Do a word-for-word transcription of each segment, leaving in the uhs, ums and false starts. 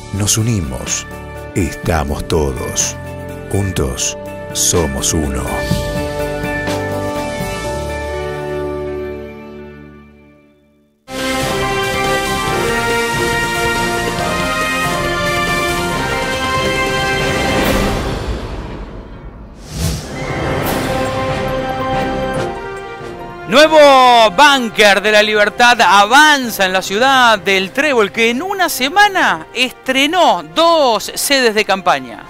nos unimos, estamos todos. Juntos somos uno. Nuevo búnker de la Libertad avanza en la ciudad del Trébol, que en una semana estrenó dos sedes de campaña.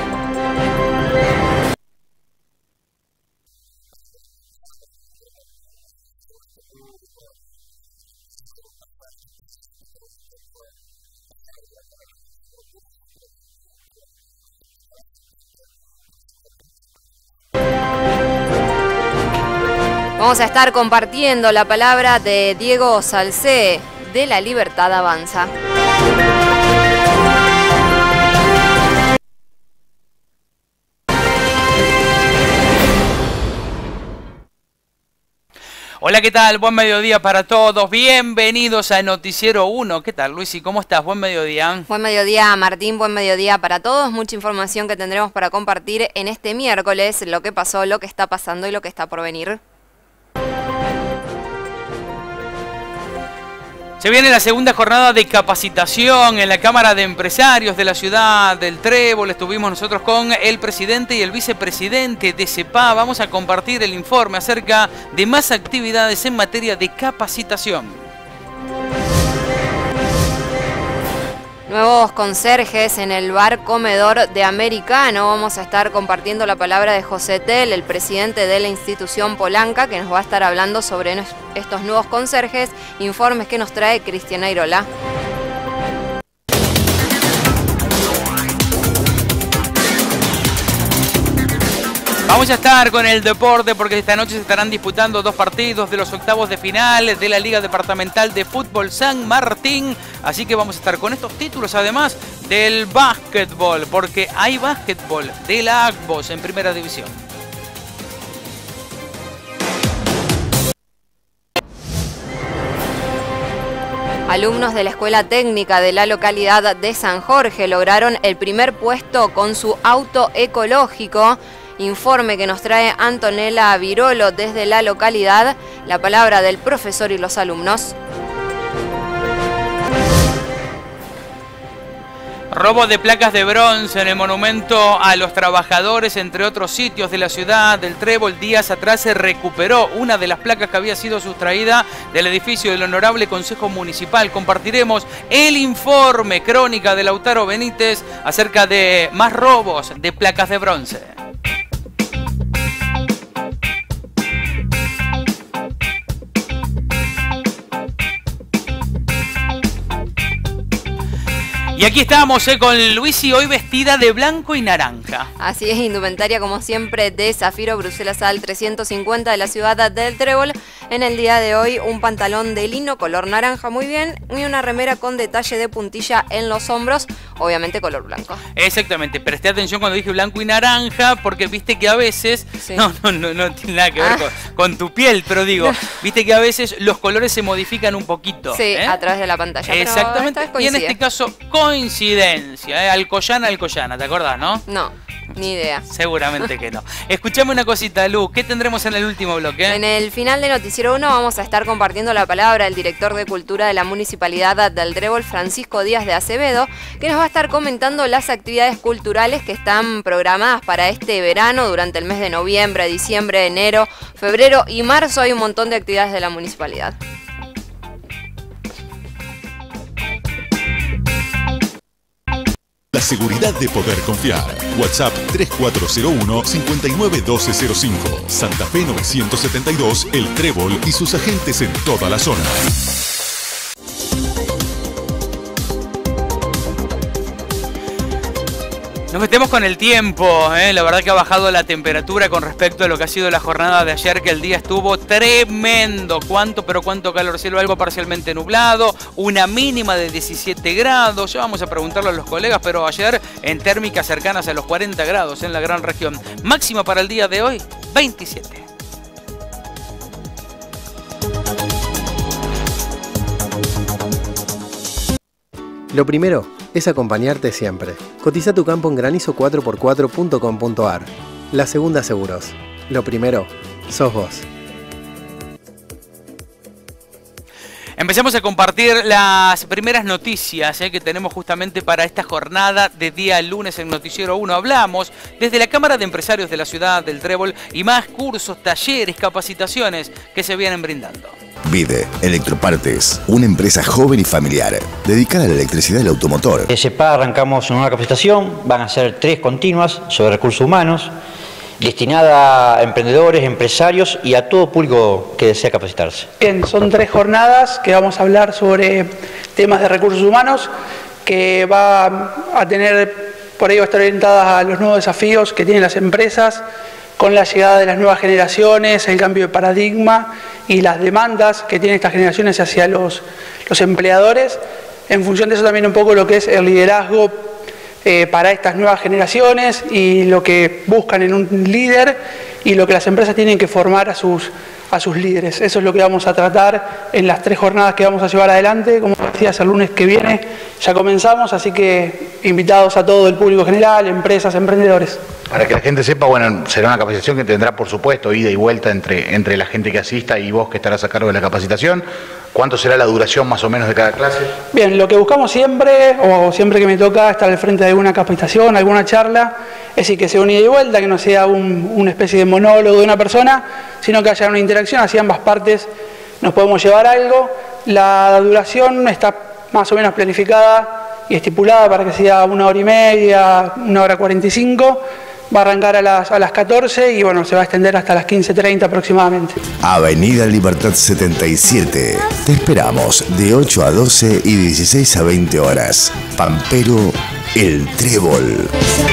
Vamos a estar compartiendo la palabra de Diego Salcé, de La Libertad Avanza. Hola, ¿qué tal? Buen mediodía para todos. Bienvenidos a Noticiero uno. ¿Qué tal, Luis? ¿Y cómo estás? Buen mediodía. Buen mediodía, Martín. Buen mediodía para todos. Mucha información que tendremos para compartir en este miércoles. Lo que pasó, lo que está pasando y lo que está por venir. Se viene la segunda jornada de capacitación en la Cámara de Empresarios de la ciudad del Trébol. Estuvimos nosotros con el presidente y el vicepresidente de CEPA. Vamos a compartir el informe acerca de más actividades en materia de capacitación. Nuevos conserjes en el bar comedor de Americano. Vamos a estar compartiendo la palabra de José Tel, el presidente de la institución Polanca, que nos va a estar hablando sobre estos nuevos conserjes. Informes que nos trae Cristiana Irola. Vamos a estar con el deporte porque esta noche se estarán disputando dos partidos de los octavos de final de la Liga Departamental de Fútbol San Martín. Así que vamos a estar con estos títulos, además del básquetbol, porque hay básquetbol de la A C B O S en Primera División. Alumnos de la Escuela Técnica de la localidad de San Jorge lograron el primer puesto con su auto ecológico. Informe que nos trae Antonella Virolo desde la localidad. La palabra del profesor y los alumnos. Robo de placas de bronce en el monumento a los trabajadores, entre otros sitios de la ciudad del Trébol. Días atrás se recuperó una de las placas que había sido sustraída del edificio del Honorable Consejo Municipal. Compartiremos el informe, crónica de Lautaro Benítez, acerca de más robos de placas de bronce. Y aquí estamos eh, con Luisi, hoy vestida de blanco y naranja. Así es, indumentaria como siempre de Zafiro Bruselas al trescientos cincuenta de la ciudad del Trébol. En el día de hoy un pantalón de lino color naranja muy bien y una remera con detalle de puntilla en los hombros, obviamente color blanco. Exactamente, presté atención cuando dije blanco y naranja porque viste que a veces, sí. no, no, no, no tiene nada que ver ah. con, con tu piel, pero digo, no. viste que a veces los colores se modifican un poquito. Sí, ¿eh? a través de la pantalla. Exactamente, y en este caso coincidencia, ¿eh? Alcoyana, Alcoyana, ¿te acordás, no? No. Ni idea. Seguramente que no. Escuchame una cosita, Lu. ¿Qué tendremos en el último bloque? En el final de Noticiero uno vamos a estar compartiendo la palabra del director de Cultura de la Municipalidad del Trébol, Francisco Díaz de Acevedo, que nos va a estar comentando las actividades culturales que están programadas para este verano durante el mes de noviembre, diciembre, enero, febrero y marzo. Hay un montón de actividades de la municipalidad. La seguridad de poder confiar. WhatsApp tres cuatro cero uno, cinco nueve uno dos cero cinco. Santa Fe novecientos setenta y dos, El Trébol y sus agentes en toda la zona. Nos metemos con el tiempo, ¿eh? La verdad que ha bajado la temperatura con respecto a lo que ha sido la jornada de ayer, que el día estuvo tremendo. ¿Cuánto, pero cuánto calor? Cielo algo parcialmente nublado, una mínima de diecisiete grados. Ya vamos a preguntarle a los colegas, pero ayer en térmicas cercanas a los cuarenta grados en la gran región. Máxima para el día de hoy, veintisiete. Lo primero es acompañarte siempre. Cotiza tu campo en granizo cuatro por cuatro punto com punto ar. La Segunda Seguros. Lo primero, sos vos. Empecemos a compartir las primeras noticias eh, que tenemos justamente para esta jornada de día lunes en Noticiero uno. Hablamos desde la Cámara de Empresarios de la ciudad del Trébol y más cursos, talleres, capacitaciones que se vienen brindando. Vide Electropartes, una empresa joven y familiar, dedicada a la electricidad y el automotor. De CEPA arrancamos en una capacitación, van a ser tres continuas sobre recursos humanos, destinada a emprendedores, empresarios y a todo público que desea capacitarse. Bien, son tres jornadas que vamos a hablar sobre temas de recursos humanos, que va a tener, por ello, estar orientadas a los nuevos desafíos que tienen las empresas, con la llegada de las nuevas generaciones, el cambio de paradigma y las demandas que tienen estas generaciones hacia los, los empleadores. En función de eso también un poco lo que es el liderazgo Eh, para estas nuevas generaciones y lo que buscan en un líder y lo que las empresas tienen que formar a sus, a sus líderes. Eso es lo que vamos a tratar en las tres jornadas que vamos a llevar adelante. Como decías, el lunes que viene ya comenzamos, así que invitados a todo el público general, empresas, emprendedores. Para que la gente sepa, bueno, será una capacitación que tendrá, por supuesto, ida y vuelta entre, entre la gente que asista y vos que estarás a cargo de la capacitación. ¿Cuánto será la duración más o menos de cada clase? Bien, lo que buscamos siempre, o siempre que me toca estar al frente de alguna capacitación, alguna charla, es decir, que sea un ida y vuelta, que no sea un, una especie de monólogo de una persona, sino que haya una interacción, así ambas partes nos podemos llevar algo. La duración está más o menos planificada y estipulada para que sea una hora y media, una hora cuarenta y cinco. Va a arrancar a las, a las catorce y bueno, se va a extender hasta las quince treinta aproximadamente. Avenida Libertad setenta y siete. Te esperamos de ocho a doce y dieciséis a veinte horas. Pampero, El Trébol.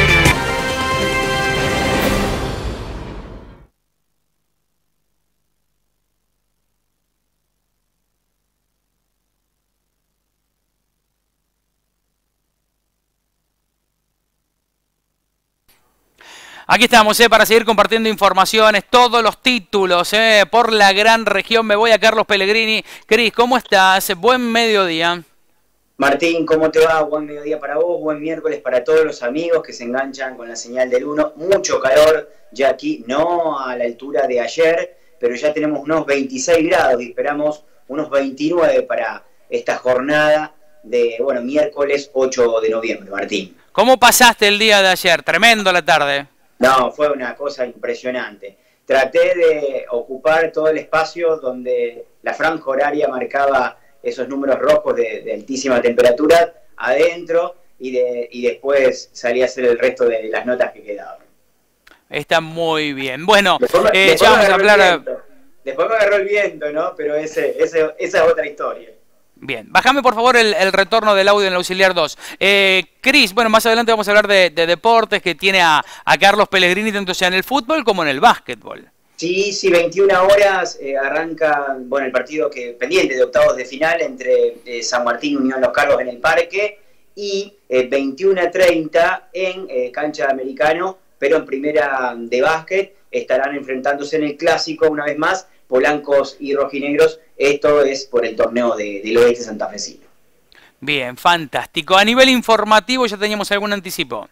Aquí estamos eh, para seguir compartiendo informaciones, todos los títulos eh, por la gran región. Me voy a Carlos Pellegrini. Cris, ¿cómo estás? Buen mediodía. Martín, ¿cómo te va? Buen mediodía para vos, buen miércoles para todos los amigos que se enganchan con la señal del uno. Mucho calor ya aquí, no a la altura de ayer, pero ya tenemos unos veintiséis grados y esperamos unos veintinueve para esta jornada de, bueno, miércoles ocho de noviembre, Martín. ¿Cómo pasaste el día de ayer? Tremendo la tarde. No, fue una cosa impresionante. Traté de ocupar todo el espacio donde la franja horaria marcaba esos números rojos de, de altísima temperatura adentro y, de, y después salí a hacer el resto de las notas que quedaban. Está muy bien. Bueno, después, eh, después ya vamos a hablar... Después me agarró el viento, ¿no? Pero ese, ese, esa es otra historia. Bien, bájame por favor el, el retorno del audio en el auxiliar dos. Eh, Cris, bueno, más adelante vamos a hablar de, de deportes que tiene a, a Carlos Pellegrini, tanto sea en el fútbol como en el básquetbol. Sí, sí, veintiuna horas eh, arranca, bueno, el partido que pendiente de octavos de final entre eh, San Martín y Unión Los Carlos en el Parque y eh, veintiuna treinta en eh, cancha de Americano, pero en primera de básquet estarán enfrentándose en el clásico una vez más, polancos y rojinegros. Esto es por el torneo de, del oeste santafesino. Bien, fantástico. A nivel informativo, ¿ya teníamos algún anticipo?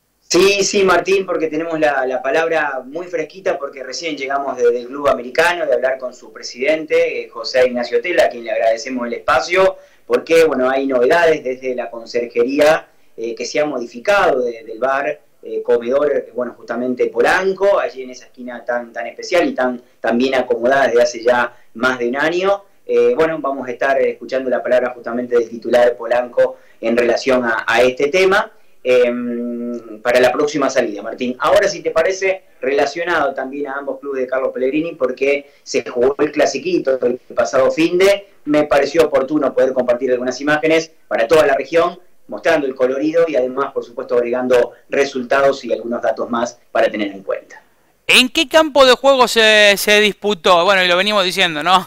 Sí, sí, Martín, porque tenemos la, la palabra muy fresquita, porque recién llegamos desde el Club Americano de hablar con su presidente, eh, José Ignacio Tela, a quien le agradecemos el espacio, porque bueno, hay novedades desde la conserjería eh, que se ha modificado de, del bar eh, comedor, bueno, justamente Polanco, allí en esa esquina tan, tan especial y tan, tan bien acomodada desde hace ya más de un año. Eh, bueno, vamos a estar escuchando la palabra justamente del titular Polanco en relación a, a este tema. Eh, para la próxima salida, Martín. Ahora, si te parece, relacionado también a ambos clubes de Carlos Pellegrini, porque se jugó el clasiquito el pasado finde, me pareció oportuno poder compartir algunas imágenes para toda la región, mostrando el colorido y además, por supuesto, agregando resultados y algunos datos más para tener en cuenta. ¿En qué campo de juego se, se disputó? Bueno, y lo venimos diciendo, ¿no?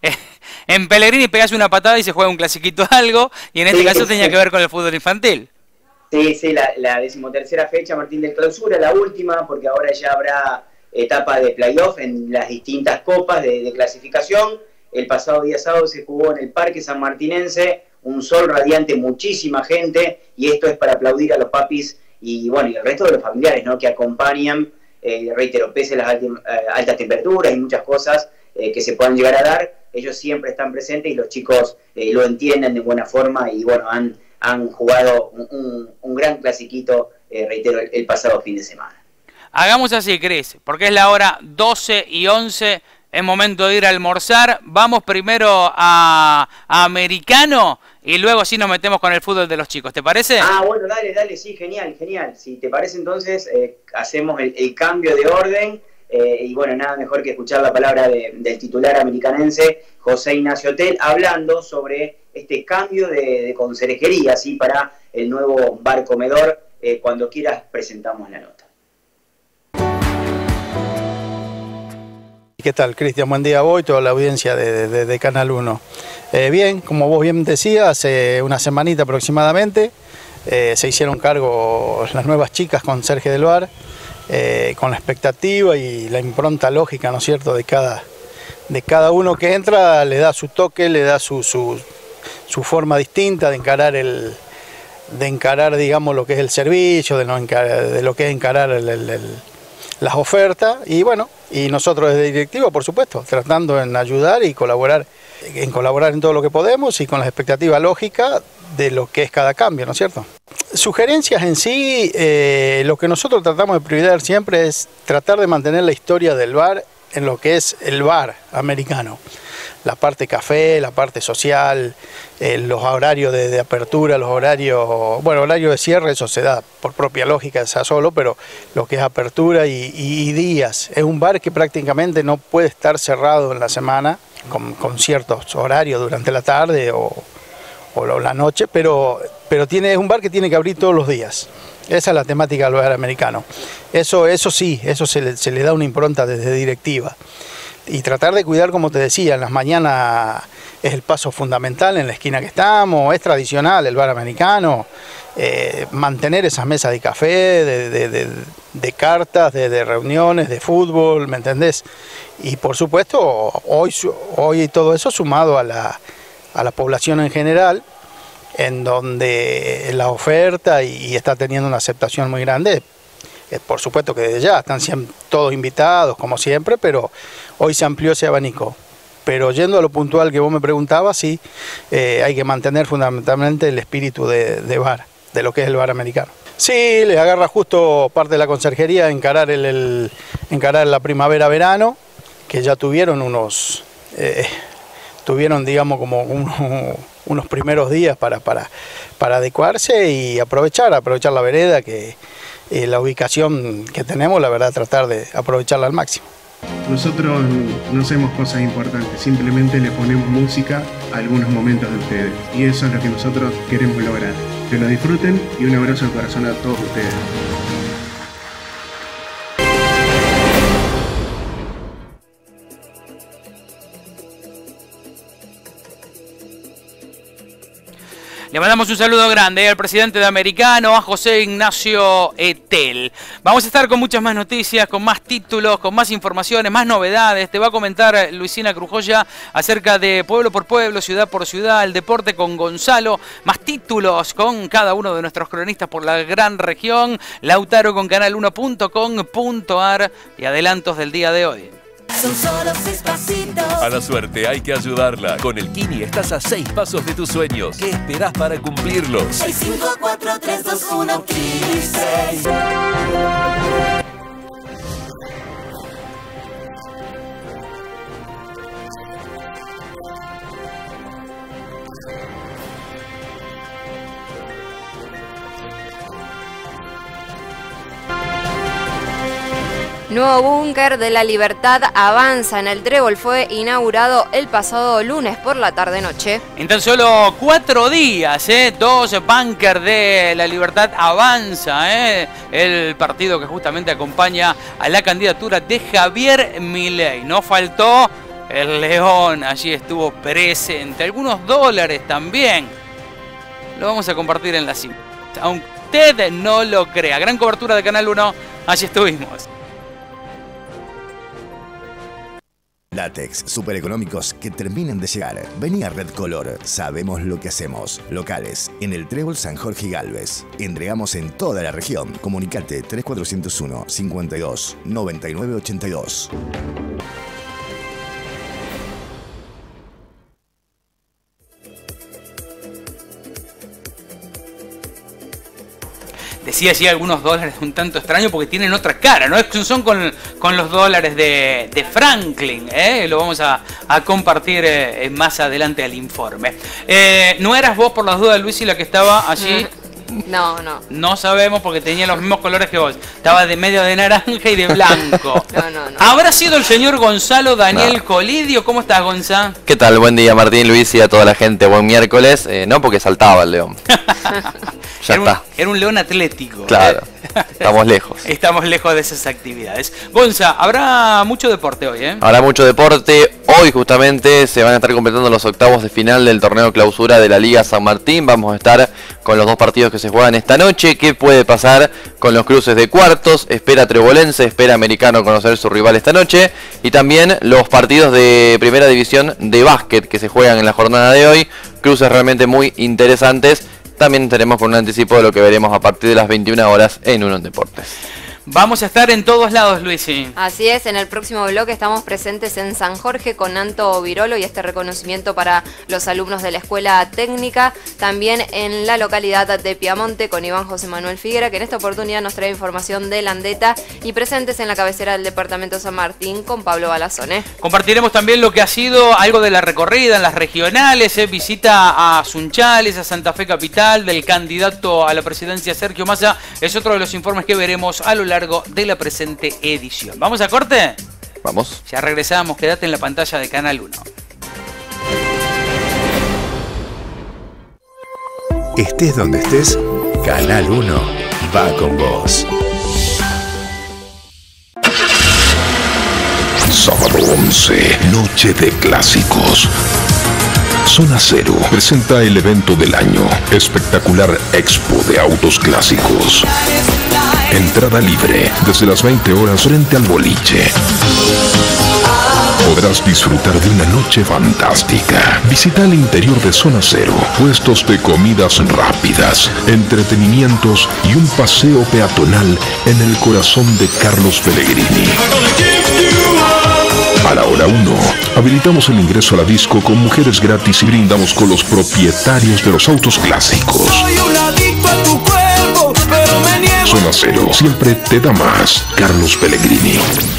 En Pellegrini pegás una patada y se juega un clasiquito algo, y en este sí, caso sí. tenía que ver con el fútbol infantil. Sí, sí, la, la decimotercera fecha, Martín, del clausura, la última, porque ahora ya habrá etapa de playoff en las distintas copas de, de clasificación. El pasado día sábado se jugó en el Parque Sanmartinense un sol radiante, muchísima gente, y esto es para aplaudir a los papis y bueno, y el resto de los familiares, ¿no?, que acompañan, eh, reitero, pese a las altas, eh, altas temperaturas y muchas cosas eh, que se puedan llegar a dar, ellos siempre están presentes y los chicos eh, lo entienden de buena forma y bueno, han, han jugado un, un, un gran clasiquito, eh, reitero, el, el pasado fin de semana. Hagamos así, Cris, porque es la hora doce y once, es momento de ir a almorzar. Vamos primero a, a Americano y luego sí nos metemos con el fútbol de los chicos, ¿te parece? Ah, bueno, dale, dale, sí, genial, genial. Si te parece entonces, eh, hacemos el, el cambio de orden eh, y bueno, nada mejor que escuchar la palabra de, del titular americanense, José Ignacio Tel, hablando sobre este cambio de, de conserjería, ¿sí?, para el nuevo bar comedor. Eh, cuando quieras presentamos la nota. ¿Qué tal, Cristian? Buen día a vos y toda la audiencia de, de, de Canal uno. Eh, bien, como vos bien decías, hace una semanita aproximadamente eh, se hicieron cargo las nuevas chicas conserje del bar, eh, con la expectativa y la impronta lógica, ¿no es cierto?, de cada, de cada uno que entra, le da su toque, le da su, su, su forma distinta de encarar el, de encarar, digamos, lo que es el servicio, de, no encarar, de lo que es encarar el, el, el, las ofertas, y bueno, y nosotros desde directiva, por supuesto, tratando en ayudar y colaborar, en colaborar en todo lo que podemos y con las expectativas lógicas de lo que es cada cambio, ¿no es cierto? Sugerencias en sí, eh, lo que nosotros tratamos de priorizar siempre es tratar de mantener la historia del bar en lo que es el bar americano. La parte café, la parte social, eh, los horarios de, de apertura, los horarios, bueno, horario de cierre, eso se da por propia lógica, sea solo, pero lo que es apertura y, y, y días. Es un bar que prácticamente no puede estar cerrado en la semana, con, con ciertos horarios durante la tarde o, o la noche, pero, pero tiene, es un bar que tiene que abrir todos los días. Esa es la temática del bar americano. Eso, eso sí, eso se le, se le da una impronta desde directiva. Y tratar de cuidar, como te decía, en las mañanas es el paso fundamental en la esquina que estamos, es tradicional el bar americano, eh, mantener esas mesas de café, de, de, de, de cartas, de, de reuniones, de fútbol, ¿me entendés? Y por supuesto, hoy, hoy todo eso sumado a la, a la población en general, en donde la oferta y, y está teniendo una aceptación muy grande. Eh, por supuesto que desde ya están siempre, todos invitados, como siempre, pero hoy se amplió ese abanico. Pero yendo a lo puntual que vos me preguntabas, sí, eh, hay que mantener fundamentalmente el espíritu de, de bar, de lo que es el bar americano. Sí, le agarra justo parte de la conserjería encarar, el, el, encarar la primavera-verano, que ya tuvieron unos, eh, tuvieron digamos como un, unos primeros días para, para, para adecuarse y aprovechar, aprovechar la vereda, que eh, la ubicación que tenemos, la verdad, tratar de aprovecharla al máximo. Nosotros no hacemos cosas importantes, simplemente le ponemos música a algunos momentos de ustedes. Y eso es lo que nosotros queremos lograr. Que lo disfruten y un abrazo al corazón a todos ustedes. Le mandamos un saludo grande al presidente de Americano, a José Ignacio Tel. Vamos a estar con muchas más noticias, con más títulos, con más informaciones, más novedades. Te va a comentar Luisina Crujoya acerca de pueblo por pueblo, ciudad por ciudad, el deporte con Gonzalo, más títulos con cada uno de nuestros cronistas por la gran región, Lautaro con canal uno punto com punto ar y adelantos del día de hoy. Son solo seis pasitos. A la suerte hay que ayudarla. Con el Kini estás a seis pasos de tus sueños. ¿Qué esperás para cumplirlos? seis cinco cuatro tres dos uno Kini seis. Nuevo búnker de la Libertad avanza en el Trébol. Fue inaugurado el pasado lunes por la tarde-noche. En tan solo cuatro días, ¿eh? dos búnker de la Libertad avanza. ¿eh? El partido que justamente acompaña a la candidatura de Javier Milei. No faltó el León, allí estuvo presente. Algunos dólares también. Lo vamos a compartir en la cima. Aunque usted no lo crea. Gran cobertura de Canal uno. Allí estuvimos. Látex, super económicos que terminan de llegar. Vení a Red Color, sabemos lo que hacemos. Locales, en el Trébol San Jorge y Galvez. Entregamos en toda la región. Comunicate tres cuatro cero uno, cincuenta y dos, noventa y nueve ochenta y dos. Decía así algunos dólares un tanto extraño porque tienen otra cara, ¿no? Son con, con los dólares de, de Franklin, ¿eh? Lo vamos a, a compartir eh, más adelante al informe. Eh, ¿No eras vos por las dudas, Luis, y la que estaba allí? No, no. No sabemos porque tenía los mismos colores que vos. Estaba de medio de naranja y de blanco. No, no, no. ¿Habrá sido el señor Gonzalo Daniel No. Colidio? ¿Cómo estás, Gonzalo? ¿Qué tal? Buen día, Martín, Luis y a toda la gente. Buen miércoles. Eh, no, porque saltaba el león. Ya Era un, está. era un león atlético. Claro. ¿eh? Estamos lejos. Estamos lejos de esas actividades. Gonza, habrá mucho deporte hoy, ¿eh? Habrá mucho deporte. Hoy justamente se van a estar completando los octavos de final del torneo clausura de la Liga San Martín. Vamos a estar con los dos partidos que se juegan esta noche. ¿Qué puede pasar con los cruces de cuartos? Espera Trebolense, espera Americano conocer su rival esta noche. Y también los partidos de primera división de básquet que se juegan en la jornada de hoy. Cruces realmente muy interesantes. También tenemos con un anticipo de lo que veremos a partir de las veintiuna horas en Uno en Deportes. Vamos a estar en todos lados, Luisi. Así es, en el próximo bloque estamos presentes en San Jorge con Anto Virolo y este reconocimiento para los alumnos de la Escuela Técnica. También en la localidad de Piamonte con Iván José Manuel Figuera, que en esta oportunidad nos trae información de Landeta. Y presentes en la cabecera del departamento San Martín con Pablo Balazone. Compartiremos también lo que ha sido algo de la recorrida en las regionales, eh, visita a Sunchales, a Santa Fe Capital, del candidato a la presidencia Sergio Massa. Es otro de los informes que veremos a lo largo de la presente edición. ¿Vamos a corte? Vamos. Ya regresamos, quédate en la pantalla de Canal uno. Estés donde estés, Canal uno va con vos. Sábado once, noche de clásicos. Zona Cero presenta el evento del año, espectacular expo de autos clásicos. Entrada libre desde las veinte horas frente al boliche. Podrás disfrutar de una noche fantástica. Visita el interior de Zona Cero, puestos de comidas rápidas, entretenimientos y un paseo peatonal en el corazón de Carlos Pellegrini. A la hora uno, habilitamos el ingreso a la disco con mujeres gratis y brindamos con los propietarios de los autos clásicos. Zona Cero siempre te da más. Carlos Pellegrini.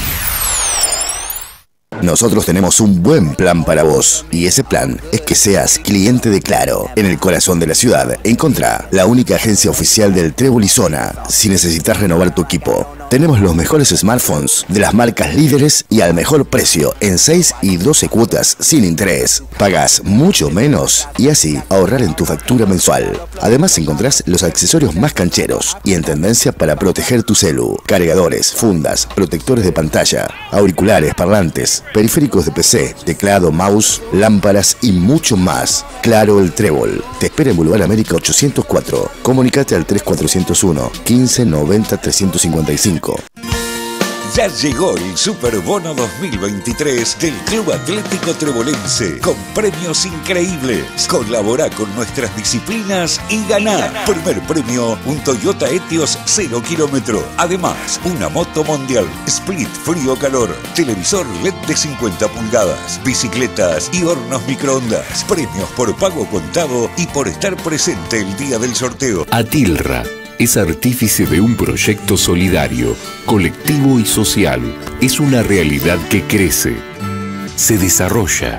Nosotros tenemos un buen plan para vos y ese plan es que seas cliente de Claro. En el corazón de la ciudad, encontrá la única agencia oficial del Trébol y Zona. Si necesitas renovar tu equipo, tenemos los mejores smartphones de las marcas líderes y al mejor precio en seis y doce cuotas sin interés. Pagás mucho menos y así ahorrar en tu factura mensual. Además encontrás los accesorios más cancheros y en tendencia para proteger tu celu. Cargadores, fundas, protectores de pantalla, auriculares, parlantes, periféricos de P C, teclado, mouse, lámparas y mucho más. Claro, el Trébol. Te espera en Boulevard América ochocientos cuatro. Comunicate al tres cuatro cero uno, quince noventa trescientos cincuenta y cinco. Ya llegó el Superbono dos mil veintitrés del Club Atlético Trebolense con premios increíbles. Colabora con nuestras disciplinas y ganá. Primer premio, un Toyota Etios cero kilómetro. Además, una moto mundial, split frío-calor, televisor L E D de cincuenta pulgadas, bicicletas y hornos microondas. Premios por pago contado y por estar presente el día del sorteo. Atilra es artífice de un proyecto solidario, colectivo y social. Es una realidad que crece, se desarrolla,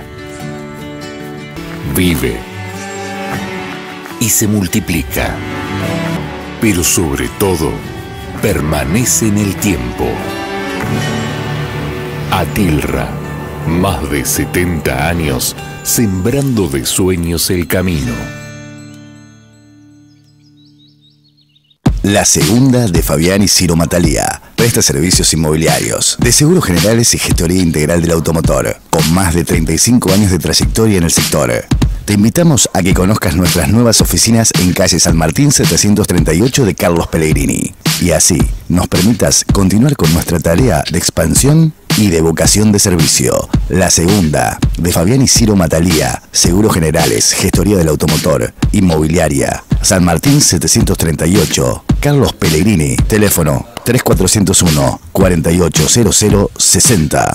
vive y se multiplica. Pero sobre todo, permanece en el tiempo. Atilra, más de setenta años sembrando de sueños el camino. La segunda de Fabián y Ciro Matalía. Presta servicios inmobiliarios, de seguros generales y gestoría integral del automotor, con más de treinta y cinco años de trayectoria en el sector. Te invitamos a que conozcas nuestras nuevas oficinas en calle San Martín setecientos treinta y ocho de Carlos Pellegrini. Y así nos permitas continuar con nuestra tarea de expansión y de vocación de servicio. La segunda, de Fabián y Ciro Matalía, Seguros Generales, Gestoría del Automotor, Inmobiliaria. San Martín setecientos treinta y ocho, Carlos Pellegrini, teléfono tres cuatro cero uno, cuatro ocho cero cero sesenta.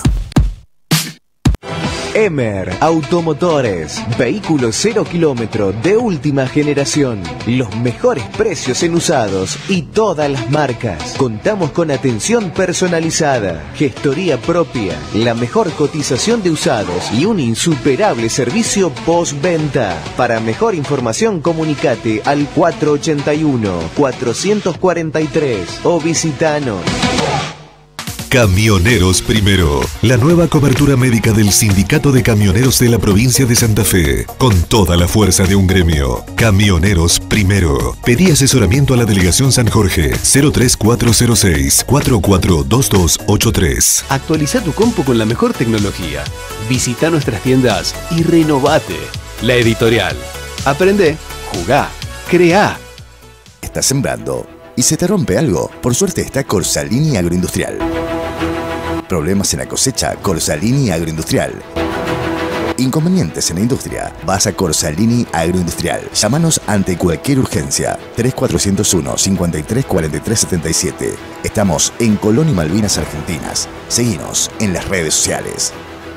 Emer Automotores, vehículos cero kilómetro de última generación, los mejores precios en usados y todas las marcas. Contamos con atención personalizada, gestoría propia, la mejor cotización de usados y un insuperable servicio postventa. Para mejor información comunicate al cuatro ochenta y uno, cuatrocientos cuarenta y tres o visitanos. Camioneros Primero, la nueva cobertura médica del Sindicato de Camioneros de la provincia de Santa Fe, con toda la fuerza de un gremio. Camioneros Primero. Pedí asesoramiento a la Delegación San Jorge, cero tres cuatro cero seis, cuatro cuatro dos dos ocho tres. Actualiza tu compu con la mejor tecnología. Visita nuestras tiendas y renovate. La Editorial. Aprende, jugá, creá. ¿Estás sembrando y se te rompe algo? Por suerte está Corsalini Agroindustrial. Problemas en la cosecha, Corsalini Agroindustrial. Inconvenientes en la industria, vas a Corsalini Agroindustrial. Llámanos ante cualquier urgencia. tres cuatro cero uno, cinco tres cuatro tres siete siete. Estamos en Colón y Malvinas, Argentinas. Seguinos en las redes sociales.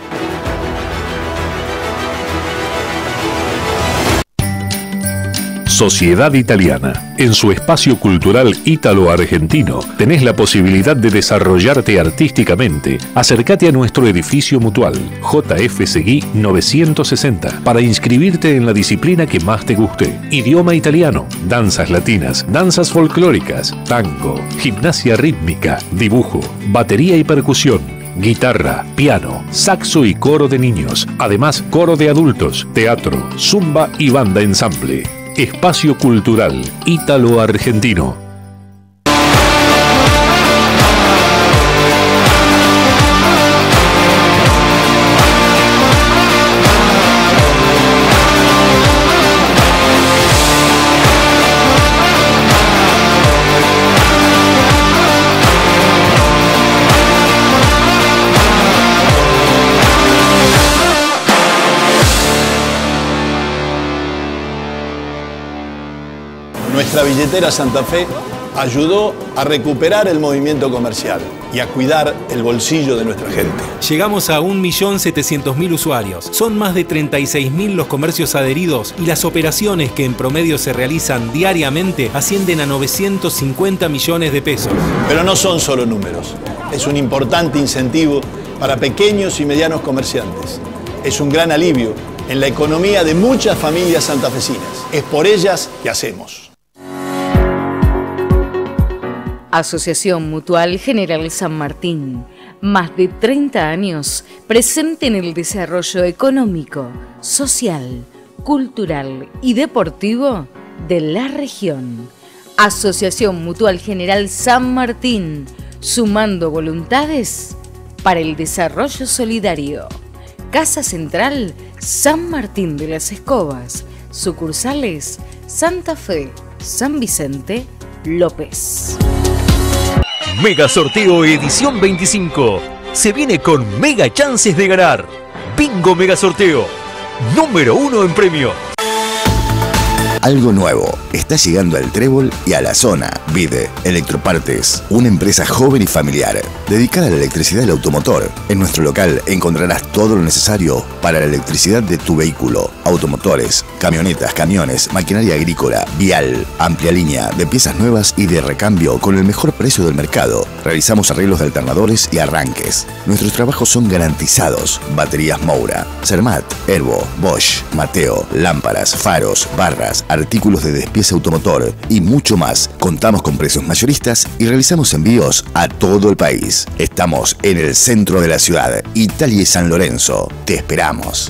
Sociedad Italiana. En su espacio cultural ítalo-argentino tenés la posibilidad de desarrollarte artísticamente. Acércate a nuestro edificio mutual, J F Seguí novecientos sesenta, para inscribirte en la disciplina que más te guste. Idioma italiano, danzas latinas, danzas folclóricas, tango, gimnasia rítmica, dibujo, batería y percusión, guitarra, piano, saxo y coro de niños. Además, coro de adultos, teatro, zumba y banda ensamble. Espacio Cultural Ítalo-Argentino. Nuestra billetera Santa Fe ayudó a recuperar el movimiento comercial y a cuidar el bolsillo de nuestra gente. Llegamos a un millón setecientos mil usuarios. Son más de treinta y seis mil los comercios adheridos y las operaciones que en promedio se realizan diariamente ascienden a novecientos cincuenta millones de pesos. Pero no son solo números. Es un importante incentivo para pequeños y medianos comerciantes. Es un gran alivio en la economía de muchas familias santafesinas. Es por ellas que hacemos. Asociación Mutual General San Martín, más de treinta años presente en el desarrollo económico, social, cultural y deportivo de la región. Asociación Mutual General San Martín, sumando voluntades para el desarrollo solidario. Casa Central San Martín de las Escobas, sucursales Santa Fe, San Vicente, López. Mega Sorteo Edición veinticinco. Se viene con mega chances de ganar. Bingo Mega Sorteo. Número uno en premio. Algo nuevo está llegando al Trébol y a la zona. Vide Electropartes, una empresa joven y familiar dedicada a la electricidad del automotor. En nuestro local encontrarás todo lo necesario para la electricidad de tu vehículo: automotores, camionetas, camiones, maquinaria agrícola, vial, amplia línea de piezas nuevas y de recambio con el mejor precio del mercado. Realizamos arreglos de alternadores y arranques. Nuestros trabajos son garantizados. Baterías Moura, Zermatt, Erbo, Bosch, Mateo, lámparas, faros, barras, artículos de despiece automotor y mucho más. Contamos con precios mayoristas y realizamos envíos a todo el país. Estamos en el centro de la ciudad, Italia y San Lorenzo. Te esperamos.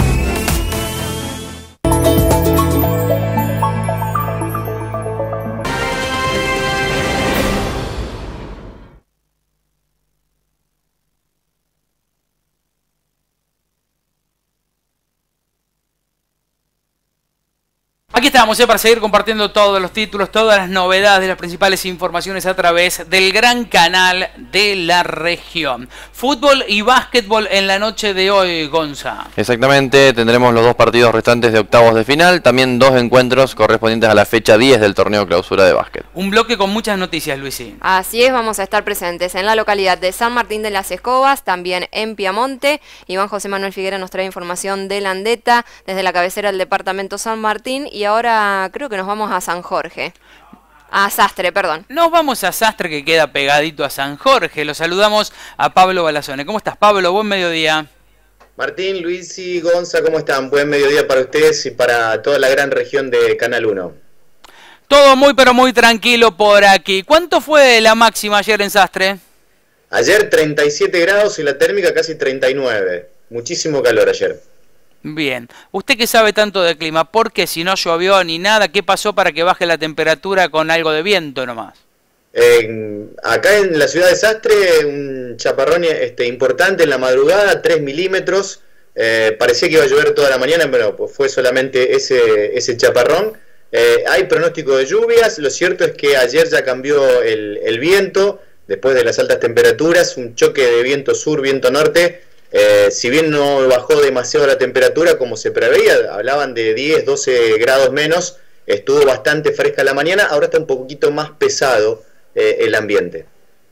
Aquí estamos eh, para seguir compartiendo todos los títulos, todas las novedades de las principales informaciones a través del gran canal de la región. Fútbol y básquetbol en la noche de hoy, Gonza. Exactamente, tendremos los dos partidos restantes de octavos de final, también dos encuentros correspondientes a la fecha diez del torneo clausura de básquet. Un bloque con muchas noticias, Luisi. Así es, vamos a estar presentes en la localidad de San Martín de las Escobas, también en Piamonte. Iván José Manuel Figuera nos trae información de Landeta desde la cabecera del departamento San Martín y ahora creo que nos vamos a San Jorge. A Sastre, perdón. Nos vamos a Sastre, que queda pegadito a San Jorge. Lo saludamos a Pablo Balazone. ¿Cómo estás, Pablo? Buen mediodía. Martín, Luis y Gonza, ¿cómo están? Buen mediodía para ustedes y para toda la gran región de Canal uno. Todo muy pero muy tranquilo por aquí. ¿Cuánto fue la máxima ayer en Sastre? Ayer treinta y siete grados y la térmica casi treinta y nueve. Muchísimo calor ayer. Bien. Usted que sabe tanto de clima, ¿por qué si no llovió ni nada, qué pasó para que baje la temperatura con algo de viento nomás? Eh, acá en la ciudad de Sastre, un chaparrón este, importante en la madrugada, tres milímetros. Eh, parecía que iba a llover toda la mañana, pero pues fue solamente ese, ese chaparrón. Eh, hay pronóstico de lluvias. Lo cierto es que ayer ya cambió el, el viento, después de las altas temperaturas, un choque de viento sur, viento norte. Eh, si bien no bajó demasiado la temperatura como se preveía, hablaban de diez, doce grados menos, estuvo bastante fresca la mañana, ahora está un poquito más pesado eh, el ambiente.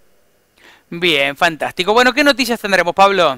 Bien, fantástico. Bueno, ¿qué noticias tendremos, Pablo?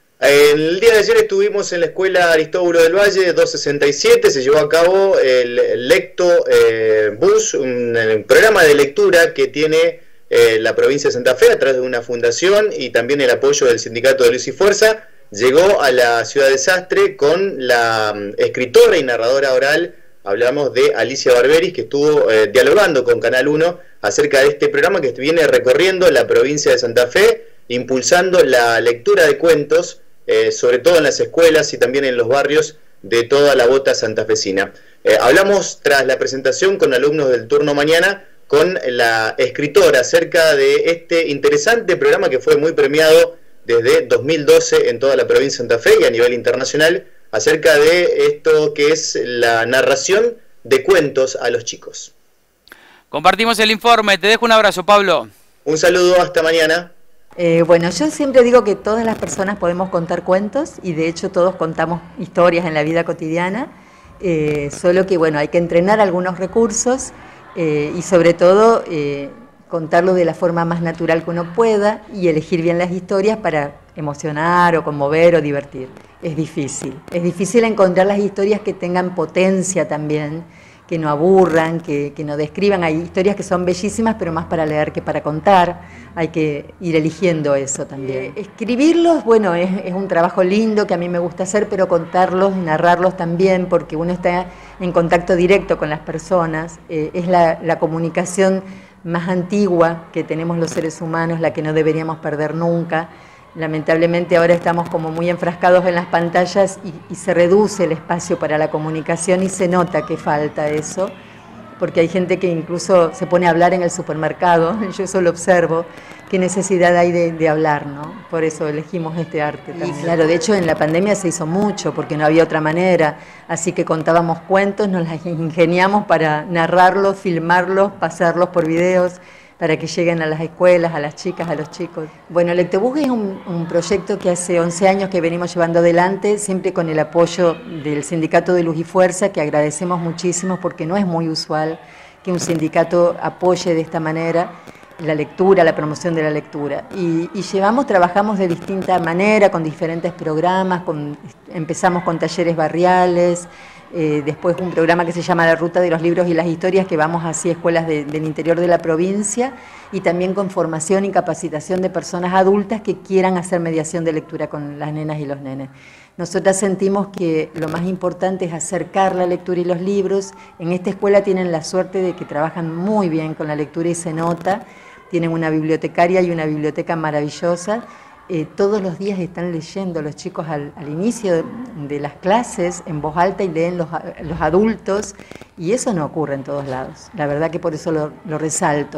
El día de ayer estuvimos en la escuela Aristóbulo del Valle doscientos sesenta y siete, se llevó a cabo el Lecto eh, Bus, un, un programa de lectura que tiene eh, la provincia de Santa Fe a través de una fundación y también el apoyo del sindicato de Luz y Fuerza. Llegó a la ciudad de Sastre con la um, escritora y narradora oral, hablamos de Alicia Barberis, que estuvo eh, dialogando con Canal uno acerca de este programa que viene recorriendo la provincia de Santa Fe, impulsando la lectura de cuentos, Eh, sobre todo en las escuelas y también en los barrios de toda la bota santafesina. Eh, hablamos tras la presentación con alumnos del turno mañana con la escritora acerca de este interesante programa que fue muy premiado desde dos mil doce en toda la provincia de Santa Fe y a nivel internacional, acerca de esto que es la narración de cuentos a los chicos. Compartimos el informe, te dejo un abrazo, Pablo. Un saludo, hasta mañana. Eh, bueno, yo siempre digo que todas las personas podemos contar cuentos y de hecho todos contamos historias en la vida cotidiana, eh, solo que bueno, hay que entrenar algunos recursos eh, y sobre todo eh, contarlo de la forma más natural que uno pueda y elegir bien las historias para emocionar o conmover o divertir. Es difícil, es difícil encontrar las historias que tengan potencia también, que no aburran, que, que no describan. Hay historias que son bellísimas, pero más para leer que para contar. Hay que ir eligiendo eso también. Eh, escribirlos, bueno, es, es un trabajo lindo que a mí me gusta hacer, pero contarlos y narrarlos también, porque uno está en contacto directo con las personas. Eh, es la, la comunicación más antigua que tenemos los seres humanos, la que no deberíamos perder nunca. Lamentablemente ahora estamos como muy enfrascados en las pantallas y, y se reduce el espacio para la comunicación y se nota que falta eso, porque hay gente que incluso se pone a hablar en el supermercado, yo eso lo observo, qué necesidad hay de, de hablar, ¿no? Por eso elegimos este arte también. Y claro, de hecho en la pandemia se hizo mucho, porque no había otra manera, así que contábamos cuentos, nos las ingeniamos para narrarlos, filmarlos, pasarlos por videos, para que lleguen a las escuelas, a las chicas, a los chicos. Bueno, Lectobús es un, un proyecto que hace once años que venimos llevando adelante, siempre con el apoyo del Sindicato de Luz y Fuerza, que agradecemos muchísimo porque no es muy usual que un sindicato apoye de esta manera la lectura, la promoción de la lectura. Y, y llevamos, trabajamos de distinta manera, con diferentes programas, con, empezamos con talleres barriales, Eh, después un programa que se llama La Ruta de los Libros y las Historias, que vamos así a escuelas de, del interior de la provincia, y también con formación y capacitación de personas adultas que quieran hacer mediación de lectura con las nenas y los nenes. Nosotras sentimos que lo más importante es acercar la lectura y los libros. En esta escuela tienen la suerte de que trabajan muy bien con la lectura y se nota, tienen una bibliotecaria y una biblioteca maravillosa. Eh, todos los días están leyendo los chicos al, al inicio de, de las clases en voz alta y leen los, los adultos, y eso no ocurre en todos lados. La verdad que por eso lo, lo resalto.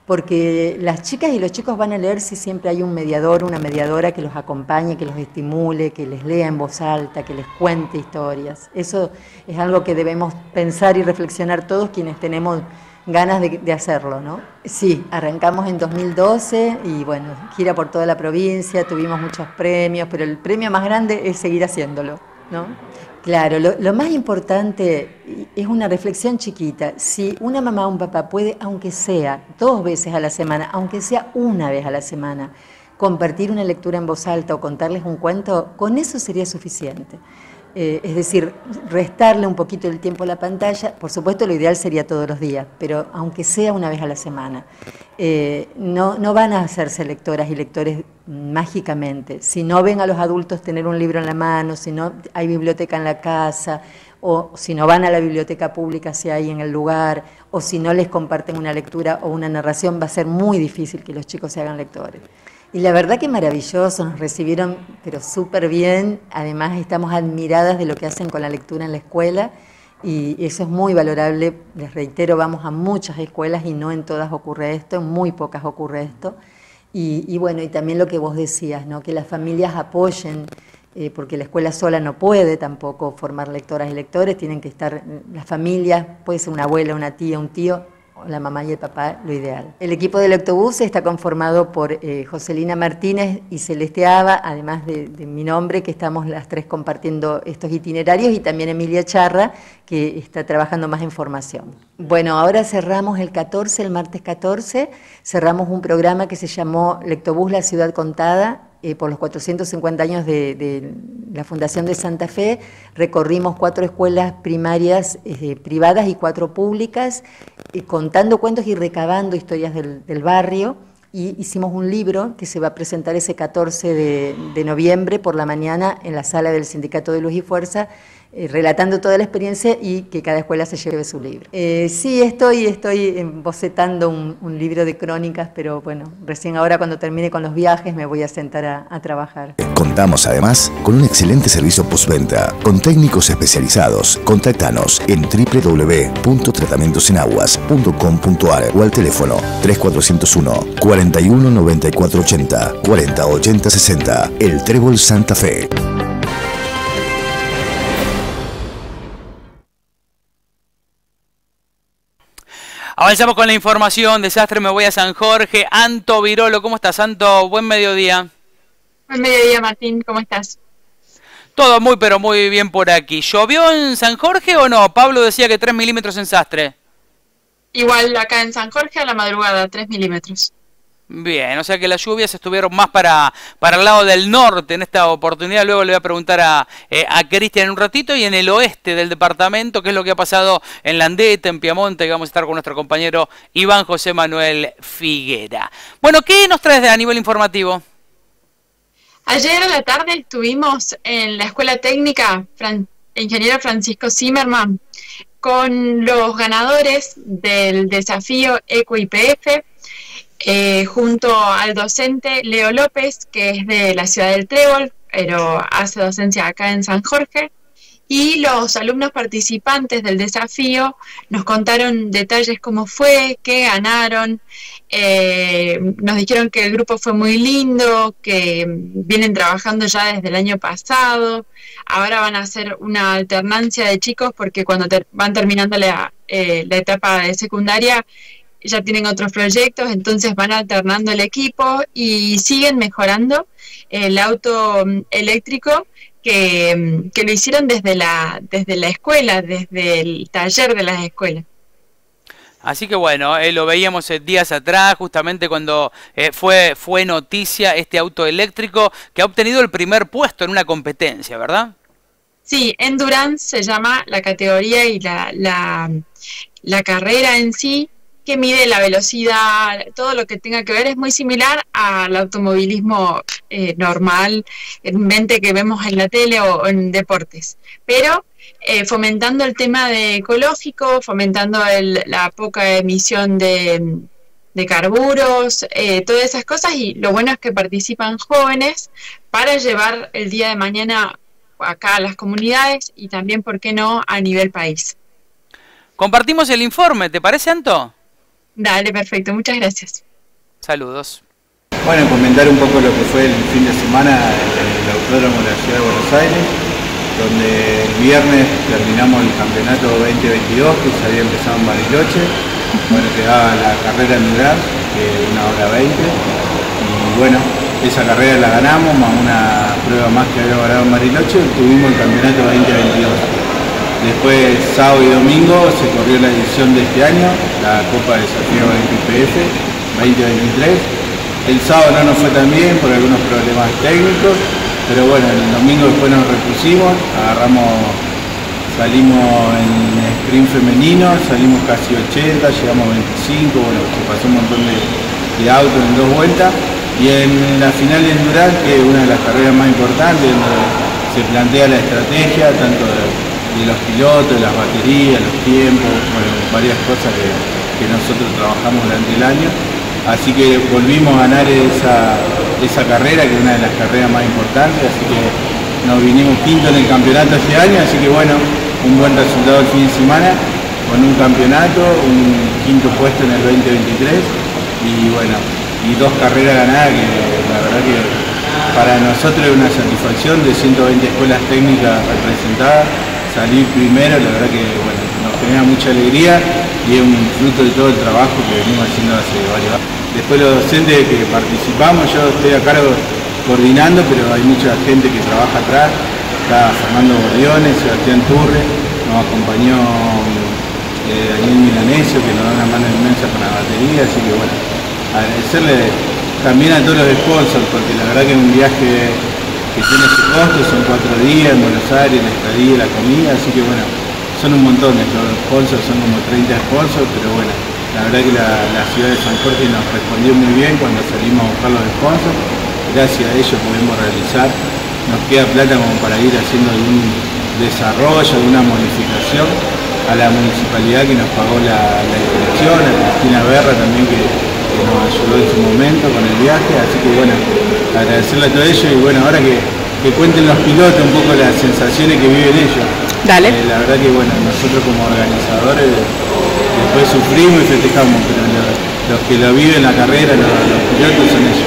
porque las chicas y los chicos van a leer si siempre hay un mediador, una mediadora que los acompañe, que los estimule, que les lea en voz alta, que les cuente historias. Eso es algo que debemos pensar y reflexionar todos quienes tenemos ganas de, de hacerlo, ¿no? Sí, arrancamos en dos mil doce y bueno, gira por toda la provincia, tuvimos muchos premios, pero el premio más grande es seguir haciéndolo, ¿no? Claro, lo, lo más importante es una reflexión chiquita. Si una mamá o un papá puede, aunque sea dos veces a la semana, aunque sea una vez a la semana, compartir una lectura en voz alta o contarles un cuento, con eso sería suficiente. Eh, es decir, restarle un poquito el tiempo a la pantalla. Por supuesto, lo ideal sería todos los días, pero aunque sea una vez a la semana. Eh, no, no van a hacerse lectoras y lectores mágicamente. Si no ven a los adultos tener un libro en la mano, si no hay biblioteca en la casa, o si no van a la biblioteca pública si hay en el lugar, o si no les comparten una lectura o una narración, va a ser muy difícil que los chicos se hagan lectores. Y la verdad que maravilloso, nos recibieron pero súper bien, además estamos admiradas de lo que hacen con la lectura en la escuela y eso es muy valorable. Les reitero, vamos a muchas escuelas y no en todas ocurre esto, en muy pocas ocurre esto. Y, y bueno, y también lo que vos decías, ¿no? Que las familias apoyen, eh, porque la escuela sola no puede tampoco formar lectoras y lectores, tienen que estar las familias, puede ser una abuela, una tía, un tío, la mamá y el papá, lo ideal. El equipo del Lectobús está conformado por eh, Joselina Martínez y Celeste Aba, además de, de mi nombre, que estamos las tres compartiendo estos itinerarios, y también Emilia Charra, que está trabajando más en formación. Bueno, ahora cerramos el catorce, el martes catorce, cerramos un programa que se llamó Lectobús, la ciudad contada, Eh, por los cuatrocientos cincuenta años de, de la Fundación de Santa Fe. Recorrimos cuatro escuelas primarias eh, privadas y cuatro públicas, eh, contando cuentos y recabando historias del, del barrio, y hicimos un libro que se va a presentar ese catorce de, de noviembre por la mañana en la sala del Sindicato de Luz y Fuerza, eh, relatando toda la experiencia y que cada escuela se lleve su libro. Eh, sí, estoy, estoy bocetando un, un libro de crónicas, pero bueno, recién ahora cuando termine con los viajes me voy a sentar a, a trabajar. Contamos además con un excelente servicio postventa, con técnicos especializados. Contáctanos en w w w punto tratamientos en aguas punto com punto a r o al teléfono tres cuatro cero uno, cuarenta y uno noventa y cuatro ochenta, cuarenta ochenta sesenta. El Trébol Santa Fe. Avanzamos con la información. Desastre, me voy a San Jorge. Anto Virolo, ¿cómo estás, Anto? Buen mediodía. Buen mediodía, Martín, ¿cómo estás? Todo muy, pero muy bien por aquí. ¿Llovió en San Jorge o no? Pablo decía que tres milímetros en Sastre. Igual acá en San Jorge a la madrugada, tres milímetros. Bien, o sea que las lluvias estuvieron más para, para el lado del norte en esta oportunidad. Luego le voy a preguntar a, eh, a Cristian en un ratito. Y en el oeste del departamento, ¿qué es lo que ha pasado en Landeta, en Piamonte? Que vamos a estar con nuestro compañero Iván José Manuel Figuera. Bueno, ¿qué nos traes de a nivel informativo? Ayer a la tarde estuvimos en la Escuela Técnica Fran Ingeniero Francisco Zimmerman con los ganadores del desafío Eco I P F. Eh, junto al docente Leo López, que es de la ciudad del Trébol, pero hace docencia acá en San Jorge, y los alumnos participantes del desafío nos contaron detalles cómo fue, qué ganaron, eh, nos dijeron que el grupo fue muy lindo, que vienen trabajando ya desde el año pasado, ahora van a hacer una alternancia de chicos porque cuando ter van terminando la, eh, la etapa de secundaria, ya tienen otros proyectos, entonces van alternando el equipo y siguen mejorando el auto eléctrico que, que lo hicieron desde la, desde la escuela, desde el taller de las escuelas. Así que bueno, eh, lo veíamos eh, días atrás, justamente cuando eh, fue, fue noticia este auto eléctrico que ha obtenido el primer puesto en una competencia, ¿verdad? Sí, Endurance se llama la categoría y la, la, la carrera en sí, que mide la velocidad, todo lo que tenga que ver, es muy similar al automovilismo eh, normal, en mente que vemos en la tele o en deportes, pero eh, fomentando el tema de ecológico, fomentando el, la poca emisión de, de carburos, eh, todas esas cosas, y lo bueno es que participan jóvenes para llevar el día de mañana acá a las comunidades y también, ¿por qué no?, a nivel país. Compartimos el informe, ¿te parece, Anto? Dale, perfecto, muchas gracias. Saludos. Bueno, comentar un poco lo que fue el fin de semana en el Autódromo de la Ciudad de Buenos Aires, donde el viernes terminamos el campeonato veinte veintidós que se había empezado en Bariloche. Bueno, quedaba la carrera en Duraz, que una hora veinte, y bueno, esa carrera la ganamos, más una prueba más que había ganado en Bariloche, tuvimos el campeonato veinte veintidós. Después, sábado y domingo, se corrió la edición de este año, la Copa de Desafío I P F veinte veintitrés. El sábado no nos fue tan bien por algunos problemas técnicos, pero bueno, el domingo después nos repusimos, agarramos, salimos en sprint femenino, salimos casi ochenta, llegamos a veinticinco, bueno, se pasó un montón de, de autos en dos vueltas, y en la final de Endurance, que es una de las carreras más importantes, donde se plantea la estrategia, tanto de, de los pilotos, de las baterías, los tiempos, bueno, varias cosas que, que nosotros trabajamos durante el año. Así que volvimos a ganar esa, esa carrera, que es una de las carreras más importantes, así que nos vinimos quinto en el campeonato este año, así que bueno, un buen resultado el fin de semana, con un campeonato, un quinto puesto en el veinte veintitrés, y bueno, y dos carreras ganadas, que la verdad que para nosotros es una satisfacción, de ciento veinte escuelas técnicas representadas, salir primero, la verdad que bueno, nos genera mucha alegría, y es un fruto de todo el trabajo que venimos haciendo hace varios años. Después los docentes que participamos, yo estoy a cargo coordinando, pero hay mucha gente que trabaja atrás, está Fernando Bordione, Sebastián Turre, nos acompañó eh, Daniel Milanesio, que nos da una mano inmensa con la batería, así que bueno, agradecerle también a todos los sponsors, porque la verdad que es un viaje que tiene su costo, son cuatro días en Buenos Aires, la estadía, la comida, así que bueno, son un montón de los sponsors, son como treinta sponsors, pero bueno, la verdad que la, la ciudad de San Jorge nos respondió muy bien cuando salimos a buscar los sponsors, gracias a ellos pudimos realizar, nos queda plata como para ir haciendo algún desarrollo, alguna modificación a la municipalidad que nos pagó la, la dirección, a Cristina Berra también que, que nos ayudó en su momento con el viaje, así que bueno, agradecerle a todo ello y bueno, ahora que, que cuenten los pilotos un poco las sensaciones que viven ellos. Dale. Eh, la verdad que bueno, nosotros como organizadores después sufrimos y festejamos, pero lo, los que lo viven la carrera, los, los pilotos son ellos.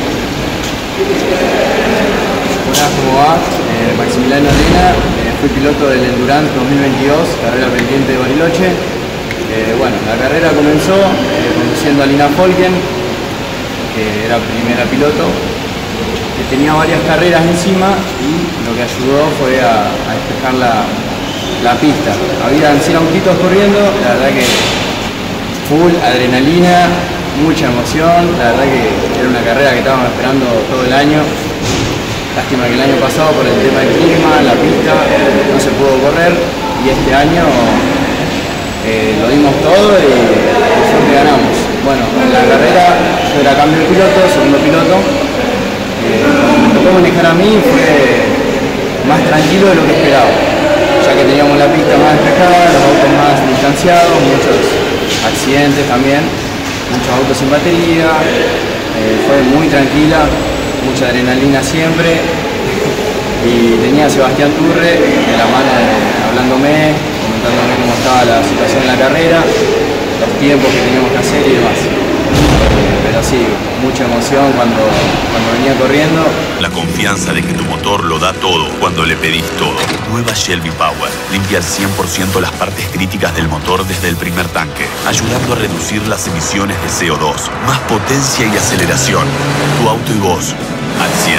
Hola, ¿cómo va? Eh, Maximiliano Arena, eh, fui piloto del Endurance dos mil veintidós, carrera pendiente de Bariloche. Eh, bueno, la carrera comenzó eh, conduciendo a Lina Folken, que era primera piloto, que tenía varias carreras encima y lo que ayudó fue a, a despejar la, la pista. Habían cien autitos corriendo, la verdad que full adrenalina, mucha emoción, la verdad que era una carrera que estábamos esperando todo el año. Lástima que el año pasado por el tema del clima, la pista no se pudo correr y este año eh, lo dimos todo y por suerte ganamos. Bueno, en la carrera yo era cambio de piloto, segundo piloto. Eh, cuando me tocó manejar a mí fue más tranquilo de lo que esperaba, ya que teníamos la pista más despejada, los autos más distanciados, muchos accidentes también, muchos autos sin batería, eh, fue muy tranquila, mucha adrenalina siempre, y tenía a Sebastián Turre de la mano de, hablándome, comentándome cómo estaba la situación en la carrera, los tiempos que teníamos que hacer y demás. Eh, pero sí, mucha emoción cuando, cuando venía corriendo. La confianza de que tu motor lo da todo cuando le pedís todo. Nueva Shelby Power. Limpia al cien por ciento las partes críticas del motor desde el primer tanque, ayudando a reducir las emisiones de C O dos. Más potencia y aceleración. Tu auto y vos, al cien.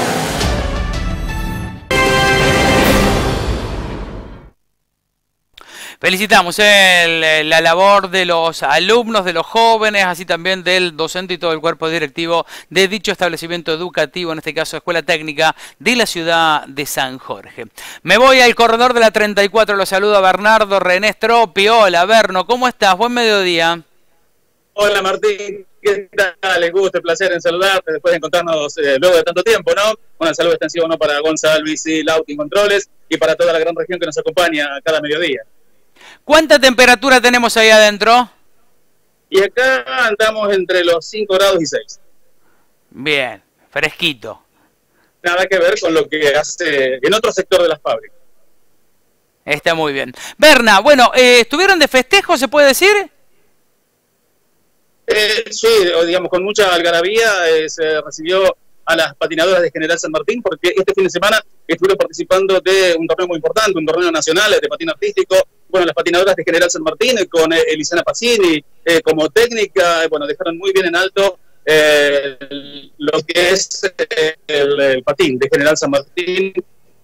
Felicitamos el, la labor de los alumnos, de los jóvenes, así también del docente y todo el cuerpo directivo de dicho establecimiento educativo, en este caso Escuela Técnica de la ciudad de San Jorge. Me voy al corredor de la treinta y cuatro, lo saludo a Bernardo René Stropi. Hola, Berno, ¿cómo estás? Buen mediodía. Hola, Martín. ¿Qué tal? El gusto, el placer en saludarte después de encontrarnos eh, luego de tanto tiempo, ¿no? Un saludo extensivo, ¿no? Para Gonzalo, Bici, Lauti, Controles y para toda la gran región que nos acompaña cada mediodía. ¿Cuánta temperatura tenemos ahí adentro? Y acá andamos entre los cinco grados y seis. Bien, fresquito. Nada que ver con lo que hace en otro sector de las fábricas. Está muy bien. Berna, bueno, eh, ¿estuvieron de festejo, se puede decir? Eh, sí, digamos, con mucha algarabía eh, se recibió a las patinadoras de General San Martín, porque este fin de semana estuvieron participando de un torneo muy importante, un torneo nacional de patín artístico. Bueno, las patinadoras de General San Martín, eh, con eh, Elisana Pacini eh, como técnica, eh, bueno, dejaron muy bien en alto eh, lo que es eh, el, el patín de General San Martín,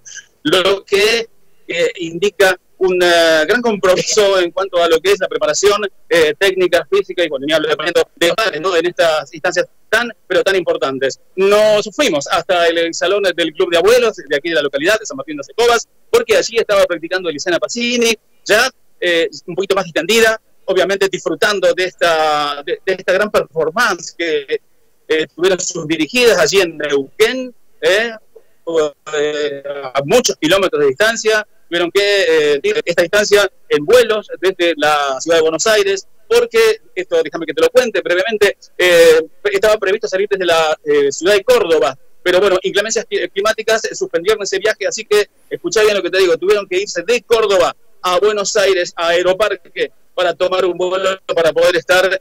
lo que eh, indica un uh, gran compromiso en cuanto a lo que es la preparación eh, técnica, física y, bueno, ni hablo de, de padres, ¿no?, en estas instancias tan, pero tan importantes. Nos fuimos hasta el, el salón del Club de Abuelos, de aquí de la localidad, de San Martín de Secovas, porque allí estaba practicando Elisana Pacini, ya eh, un poquito más distendida, obviamente disfrutando de esta, de, de esta gran performance que eh, tuvieron sus dirigidas allí en Neuquén, eh, eh, a muchos kilómetros de distancia. Tuvieron que eh, esta distancia en vuelos desde la ciudad de Buenos Aires, porque, esto déjame que te lo cuente brevemente, eh, estaba previsto salir desde la eh, ciudad de Córdoba, pero bueno, inclemencias climáticas suspendieron ese viaje, así que, escuchá bien lo que te digo, tuvieron que irse de Córdoba a Buenos Aires, a Aeroparque, para tomar un vuelo, para poder estar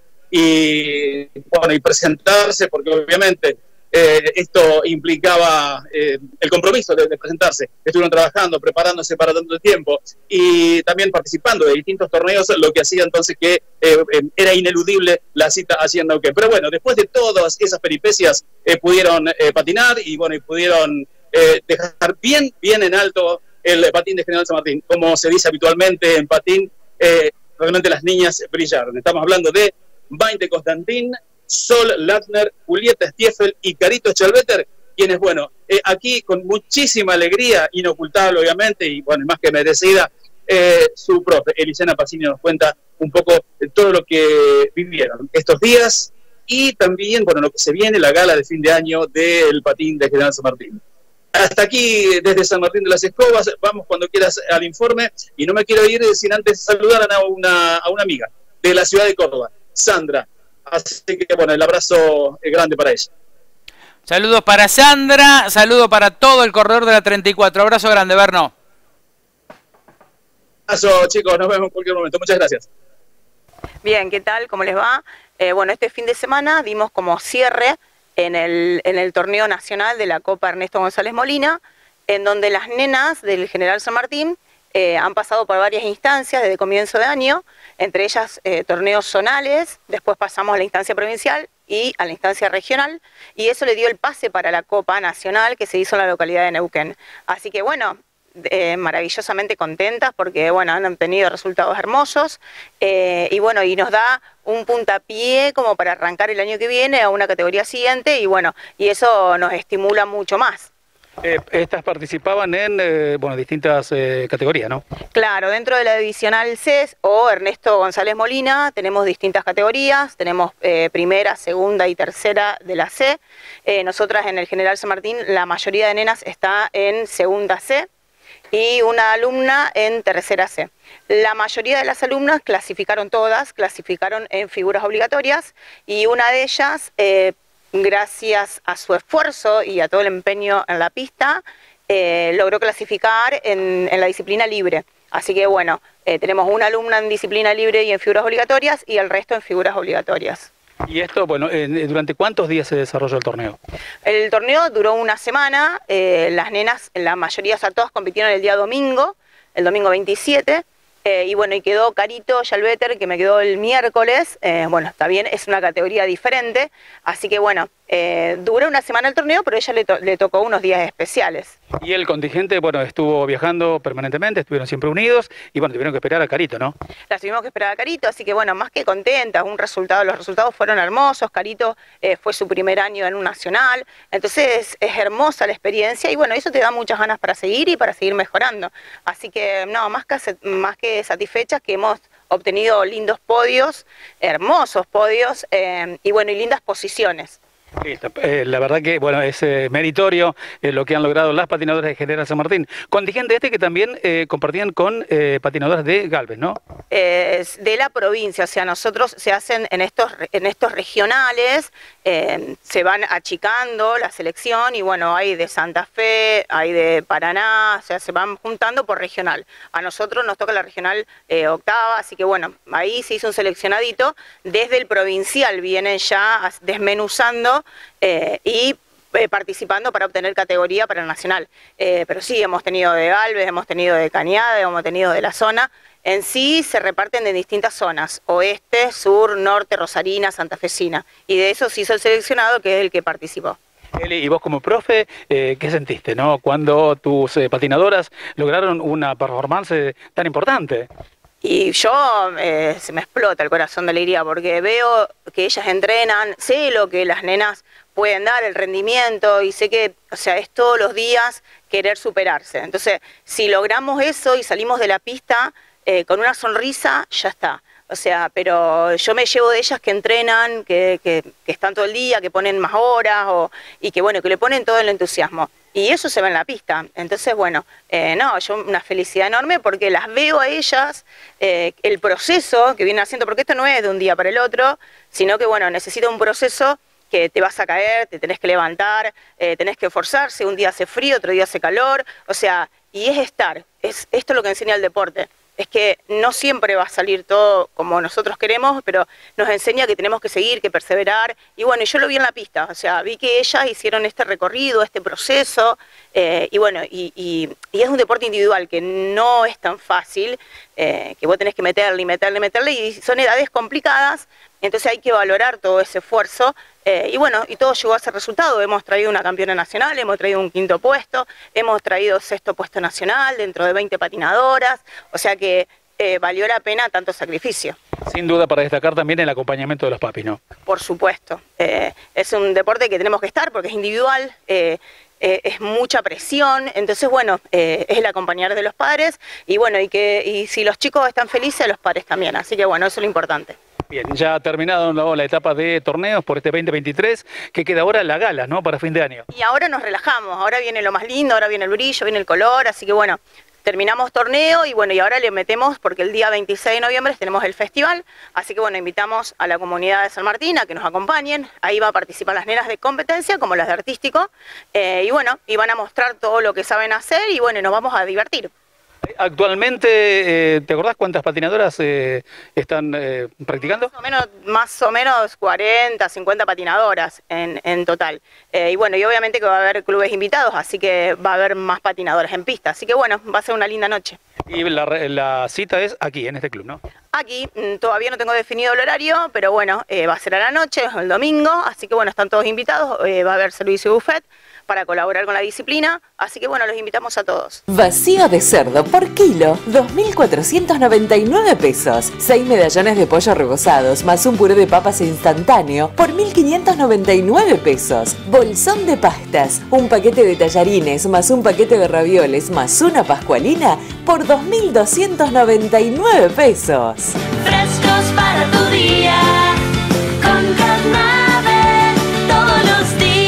y, bueno, y presentarse, porque obviamente Eh, esto implicaba eh, el compromiso de, de presentarse. Estuvieron trabajando, preparándose para tanto tiempo y también participando de distintos torneos, lo que hacía entonces que eh, eh, era ineludible la cita allí en Neuquén. Pero bueno, después de todas esas peripecias eh, pudieron eh, patinar y bueno, y pudieron eh, dejar bien, bien en alto el patín de General San Martín. Como se dice habitualmente en patín, eh, realmente las niñas brillaron. Estamos hablando de Maite Constantín, Sol Latner, Julieta Stiefel y Carito Chalveter, quienes, bueno, eh, aquí con muchísima alegría, inocultable obviamente, y bueno, más que merecida, eh, su profe, Elisana Pacini, nos cuenta un poco de todo lo que vivieron estos días y también, bueno, lo que se viene, la gala de fin de año del patín de General San Martín. Hasta aquí, desde San Martín de las Escobas, vamos cuando quieras al informe, y no me quiero ir sin antes saludar a una, a una amiga de la ciudad de Córdoba, Sandra. Así que, bueno, el abrazo es grande para ella. Saludos para Sandra, saludo para todo el corredor de la treinta y cuatro. Abrazo grande, Berno. Abrazo, chicos, nos vemos en cualquier momento. Muchas gracias. Bien, ¿qué tal? ¿Cómo les va? Eh, bueno, este fin de semana dimos como cierre en el, en el torneo nacional de la Copa Ernesto González Molina, en donde las nenas del General San Martín eh, han pasado por varias instancias desde comienzo de año, entre ellas eh, torneos zonales, después pasamos a la instancia provincial y a la instancia regional, y eso le dio el pase para la Copa Nacional que se hizo en la localidad de Neuquén. Así que bueno, eh, maravillosamente contentas porque bueno, han obtenido resultados hermosos eh, y bueno, y nos da un puntapié como para arrancar el año que viene a una categoría siguiente y bueno, y eso nos estimula mucho más. Eh, estas participaban en eh, bueno, distintas eh, categorías, ¿no? Claro, dentro de la divisional C E S o Ernesto González Molina tenemos distintas categorías, tenemos eh, primera, segunda y tercera de la C. Eh, nosotras en el General San Martín la mayoría de nenas está en segunda C y una alumna en tercera C. La mayoría de las alumnas clasificaron todas, clasificaron en figuras obligatorias y una de ellas... Eh, gracias a su esfuerzo y a todo el empeño en la pista, eh, logró clasificar en, en la disciplina libre. Así que bueno, eh, tenemos una alumna en disciplina libre y en figuras obligatorias y el resto en figuras obligatorias. ¿Y esto, bueno, en, durante cuántos días se desarrolló el torneo? El torneo duró una semana, eh, las nenas, la mayoría, o sea, todas compitieron el día domingo, el domingo veintisiete, Eh, y bueno, y quedó Carito Chalveter, que me quedó el miércoles. Eh, bueno, está bien, es una categoría diferente. Así que bueno, eh, duró una semana el torneo, pero a ella le, to le tocó unos días especiales. Y el contingente, bueno, estuvo viajando permanentemente, estuvieron siempre unidos y bueno, tuvieron que esperar a Carito, ¿no? La tuvimos que esperar a Carito, así que bueno, más que contentas, un resultado, los resultados fueron hermosos. Carito eh, fue su primer año en un nacional, entonces es hermosa la experiencia y bueno, eso te da muchas ganas para seguir y para seguir mejorando. Así que no, más que, más que satisfechas que hemos obtenido lindos podios, hermosos podios eh, y bueno, y lindas posiciones. Listo. Eh, la verdad que, bueno, es eh, meritorio eh, lo que han logrado las patinadoras de General San Martín. Contingente este que también eh, compartían con eh, patinadoras de Galvez, ¿no? Eh, de la provincia, o sea, nosotros se hacen en estos, en estos regionales, eh, se van achicando la selección y bueno, hay de Santa Fe, hay de Paraná, o sea, se van juntando por regional. A nosotros nos toca la regional eh, octava, así que bueno, ahí se hizo un seleccionadito. Desde el provincial vienen ya desmenuzando Eh, y eh, participando para obtener categoría para el nacional. Eh, pero sí, hemos tenido de Galvez, hemos tenido de Cañada, hemos tenido de la zona. En sí se reparten de distintas zonas, oeste, sur, norte, rosarina, santafesina. Y de eso se hizo el seleccionado, que es el que participó. Eli, y vos como profe, eh, ¿qué sentiste, no? Cuando tus eh, patinadoras lograron una performance tan importante. Y yo, eh, se me explota el corazón de alegría porque veo que ellas entrenan, sé lo que las nenas pueden dar, el rendimiento, y sé que, o sea, es todos los días querer superarse. Entonces, si logramos eso y salimos de la pista eh, con una sonrisa, ya está. O sea, pero yo me llevo de ellas que entrenan, que, que, que están todo el día, que ponen más horas, o, y que bueno, que le ponen todo el entusiasmo. Y eso se ve en la pista. Entonces, bueno, eh, no, yo una felicidad enorme porque las veo a ellas, eh, el proceso que vienen haciendo, porque esto no es de un día para el otro, sino que, bueno, necesita un proceso que te vas a caer, te tenés que levantar, eh, tenés que esforzarse, un día hace frío, otro día hace calor, o sea, y es estar, es esto es lo que enseña el deporte. Es que no siempre va a salir todo como nosotros queremos, pero nos enseña que tenemos que seguir, que perseverar. Y bueno, yo lo vi en la pista, o sea, vi que ellas hicieron este recorrido, este proceso, eh, y bueno, y, y, y es un deporte individual que no es tan fácil, eh, que vos tenés que meterle y meterle y meterle, y son edades complicadas, entonces hay que valorar todo ese esfuerzo. Eh, y bueno, y todo llegó a ese resultado. Hemos traído una campeona nacional, hemos traído un quinto puesto, hemos traído sexto puesto nacional dentro de veinte patinadoras, o sea que eh, valió la pena tanto sacrificio. Sin duda para destacar también el acompañamiento de los papis, ¿no? Por supuesto. Eh, es un deporte que tenemos que estar porque es individual, eh, eh, es mucha presión, entonces bueno, eh, es el acompañar de los padres y bueno, y, que, y si los chicos están felices, los padres también, así que bueno, eso es lo importante. Bien, ya ha terminado la, la etapa de torneos por este veinte veintitrés, que queda ahora la gala, ¿no? Para fin de año. Y ahora nos relajamos, ahora viene lo más lindo, ahora viene el brillo, viene el color, así que bueno, terminamos torneo y bueno, y ahora le metemos, porque el día veintiséis de noviembre tenemos el festival, así que bueno, invitamos a la comunidad de San Martín a que nos acompañen, ahí va a participar las nenas de competencia como las de artístico, eh, y bueno, y van a mostrar todo lo que saben hacer y bueno, nos vamos a divertir. Actualmente, eh, ¿te acordás cuántas patinadoras eh, están eh, practicando? Más o menos, más o menos cuarenta, cincuenta patinadoras en, en total. Eh, y bueno, y obviamente que va a haber clubes invitados, así que va a haber más patinadoras en pista. Así que bueno, va a ser una linda noche. Y la, la cita es aquí, en este club, ¿no? Aquí, todavía no tengo definido el horario, pero bueno, eh, va a ser a la noche, el domingo, así que bueno, están todos invitados, eh, va a haber servicio buffet para colaborar con la disciplina, así que bueno, los invitamos a todos. Vacío de cerdo por kilo, dos mil cuatrocientos noventa y nueve pesos. seis medallones de pollo rebozados más un puré de papas instantáneo por mil quinientos noventa y nueve pesos. Bolsón de pastas, un paquete de tallarines más un paquete de ravioles más una pascualina por dos mil doscientos noventa y nueve pesos. Frescos para tu día, con Carnave, todos los días.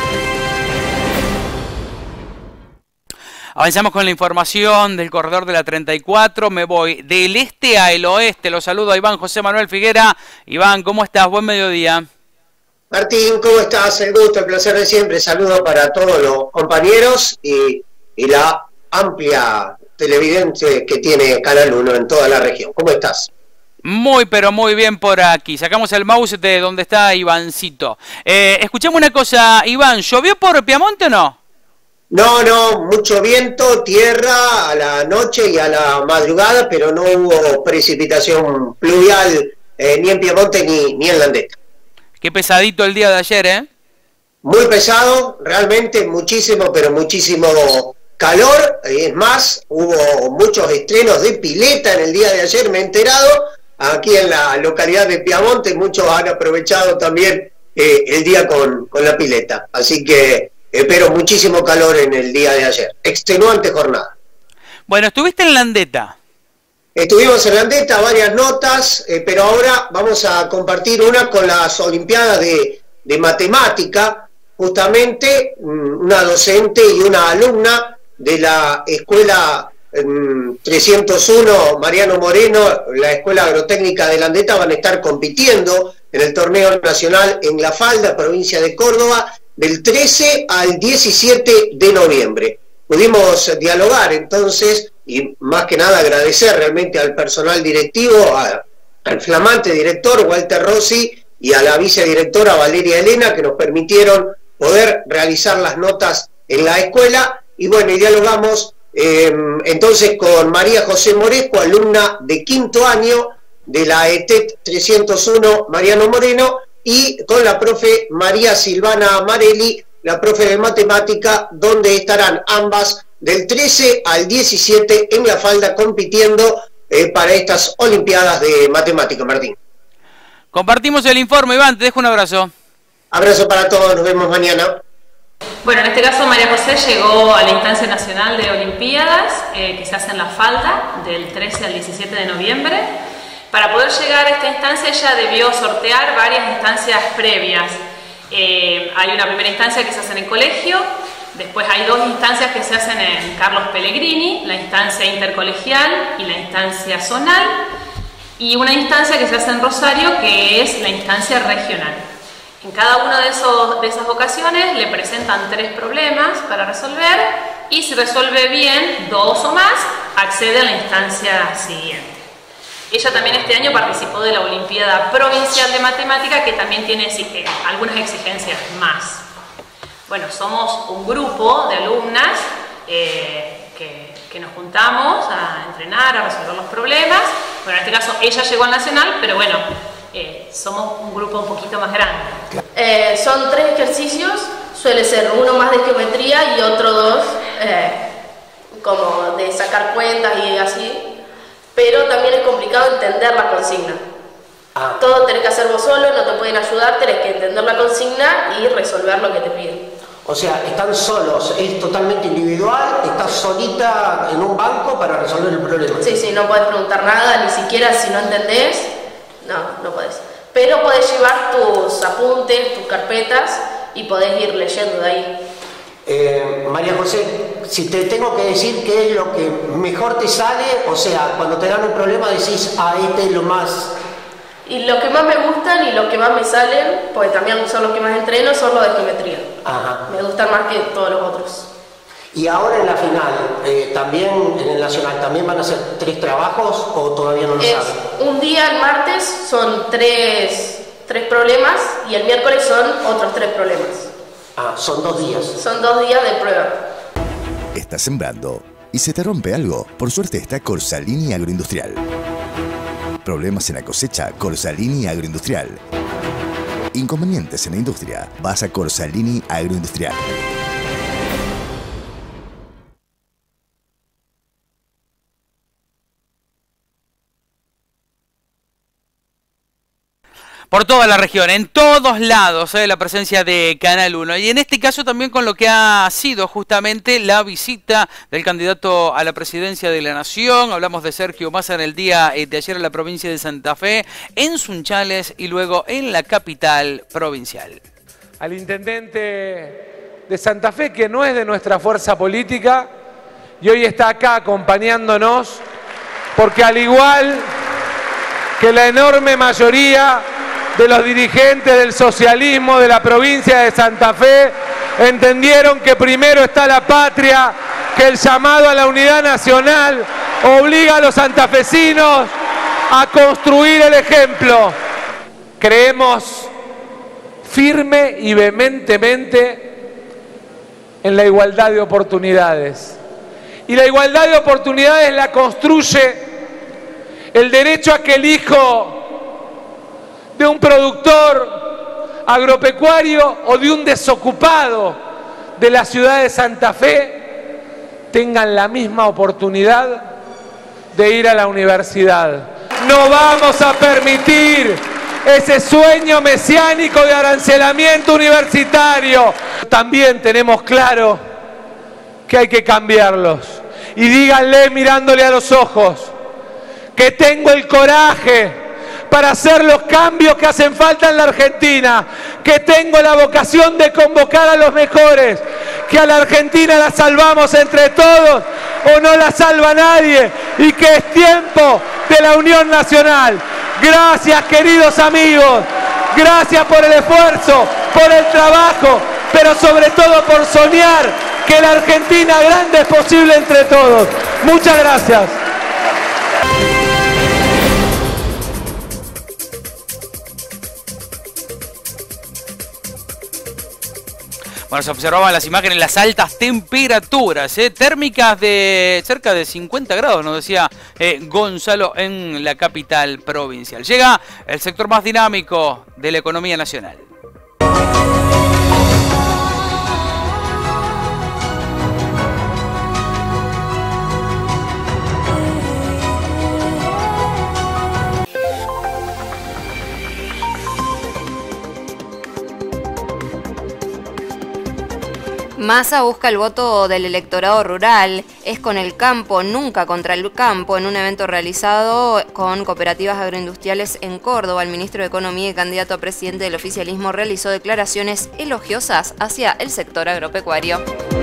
Avanzamos con la información del corredor de la treinta y cuatro. Me voy del este al oeste. Los saludo a Iván José Manuel Figuera. Iván, ¿cómo estás? Buen mediodía. Martín, ¿cómo estás? El gusto, el placer de siempre. Saludo para todos los compañeros y, y la amplia televidente que tiene Canal uno en toda la región. ¿Cómo estás? Muy, pero muy bien por aquí. Sacamos el mouse de donde está Ivancito. Eh, escuchame una cosa, Iván. ¿Llovió por Piamonte o no? No, no, mucho viento, tierra a la noche y a la madrugada, pero no hubo precipitación pluvial eh, ni en Piamonte ni, ni en Landeta. Qué pesadito el día de ayer, ¿eh? Muy pesado, realmente muchísimo, pero muchísimo calor. Es más, hubo muchos estrenos de pileta en el día de ayer, me he enterado. Aquí en la localidad de Piamonte muchos han aprovechado también eh, el día con, con la pileta. Así que... Eh, pero muchísimo calor en el día de ayer. Extenuante jornada. Bueno, estuviste en Landeta. Estuvimos en Landeta, varias notas, eh, pero ahora vamos a compartir una con las Olimpiadas de, de matemática, justamente una docente y una alumna de la escuela trescientos uno Mariano Moreno, la Escuela Agrotécnica de Landeta, van a estar compitiendo en el torneo nacional en La Falda, provincia de Córdoba, del trece al diecisiete de noviembre. Pudimos dialogar entonces, y más que nada agradecer realmente al personal directivo, a, al flamante director Walter Rossi y a la vicedirectora Valeria Elena, que nos permitieron poder realizar las notas en la escuela. Y bueno, y dialogamos eh, entonces con María José Moresco, alumna de quinto año de la E T E T trescientos uno Mariano Moreno, y con la profe María Silvana Marelli, la profe de matemática, donde estarán ambas del trece al diecisiete en La Falda compitiendo eh, para estas Olimpiadas de Matemática. Martín. Compartimos el informe, Iván, te dejo un abrazo. Abrazo para todos, nos vemos mañana. Bueno, en este caso María José llegó a la instancia nacional de Olimpiadas, eh, que se hace en La Falda, del trece al diecisiete de noviembre. Para poder llegar a esta instancia ella debió sortear varias instancias previas. Eh, hay una primera instancia que se hace en el colegio, después hay dos instancias que se hacen en Carlos Pellegrini, la instancia intercolegial y la instancia zonal, y una instancia que se hace en Rosario, que es la instancia regional. En cada una de, esos, de esas ocasiones le presentan tres problemas para resolver, y si resuelve bien dos o más, accede a la instancia siguiente. Ella también este año participó de la Olimpiada Provincial de Matemática, que también tiene exige, algunas exigencias más. Bueno, somos un grupo de alumnas eh, que, que nos juntamos a entrenar, a resolver los problemas. Bueno, en este caso ella llegó al Nacional, pero bueno, eh, somos un grupo un poquito más grande. Eh, son tres ejercicios, suele ser uno más de geometría y otro dos eh, como de sacar cuentas y así. Pero también es complicado entender la consigna. Ah. Todo tenés que hacer vos solo, no te pueden ayudar, tenés que entender la consigna y resolver lo que te piden. O sea, están solos, es totalmente individual, estás solita en un banco para resolver el problema. Sí, sí, no podés preguntar nada, ni siquiera si no entendés, no, no podés. Pero podés llevar tus apuntes, tus carpetas y podés ir leyendo de ahí. Eh, María José, si te tengo que decir qué es lo que mejor te sale, o sea, cuando te dan un problema decís, ah, este es lo más... Y lo que más me gustan y lo que más me salen, porque también son los que más entreno, son los de geometría. Ajá. Me gustan más que todos los otros. Y ahora en la final, eh, también en el Nacional, ¿también van a hacer tres trabajos o todavía no lo es, saben? Un día, el martes, son tres, tres problemas y el miércoles son otros tres problemas. Ah, son dos días. Son dos días de prueba. Estás sembrando y se te rompe algo. Por suerte está Corsalini Agroindustrial. Problemas en la cosecha, Corsalini Agroindustrial. Inconvenientes en la industria, vas a Corsalini Agroindustrial. Por toda la región, en todos lados, ¿eh? La presencia de Canal uno. Y en este caso también con lo que ha sido justamente la visita del candidato a la presidencia de la Nación. Hablamos de Sergio Massa en el día de ayer en la provincia de Santa Fe, en Sunchales y luego en la capital provincial. Al intendente de Santa Fe, que no es de nuestra fuerza política, y hoy está acá acompañándonos, porque al igual que la enorme mayoría de los dirigentes del socialismo de la provincia de Santa Fe, entendieron que primero está la patria, que el llamado a la unidad nacional obliga a los santafesinos a construir el ejemplo. Creemos firme y vehementemente en la igualdad de oportunidades. Y la igualdad de oportunidades la construye el derecho a que el hijo de un productor agropecuario o de un desocupado de la ciudad de Santa Fe tengan la misma oportunidad de ir a la universidad. No vamos a permitir ese sueño mesiánico de arancelamiento universitario. También tenemos claro que hay que cambiarlos. Y díganle mirándole a los ojos que tengo el coraje para hacer los cambios que hacen falta en la Argentina, que tengo la vocación de convocar a los mejores, que a la Argentina la salvamos entre todos o no la salva nadie, y que es tiempo de la unión nacional. Gracias, queridos amigos, gracias por el esfuerzo, por el trabajo, pero sobre todo por soñar que la Argentina grande es posible entre todos. Muchas gracias. Bueno, se observaban las imágenes, las altas temperaturas eh, térmicas de cerca de cincuenta grados, nos decía eh, Gonzalo, en la capital provincial. Llega el sector más dinámico de la economía nacional. Massa busca el voto del electorado rural, es con el campo, nunca contra el campo. En un evento realizado con cooperativas agroindustriales en Córdoba, el ministro de Economía y candidato a presidente del oficialismo realizó declaraciones elogiosas hacia el sector agropecuario.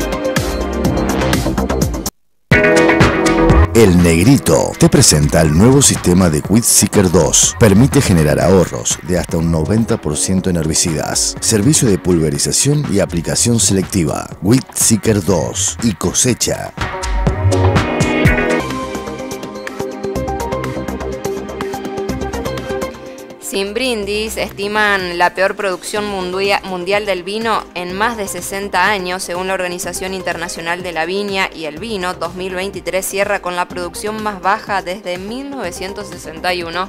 El Negrito te presenta el nuevo sistema de WeedSeeker dos. Permite generar ahorros de hasta un noventa por ciento en herbicidas. Servicio de pulverización y aplicación selectiva. WeedSeeker dos y cosecha. Sin brindis, estiman la peor producción mundial del vino en más de sesenta años. Según la Organización Internacional de la Viña y el Vino, dos mil veintitrés cierra con la producción más baja desde mil novecientos sesenta y uno.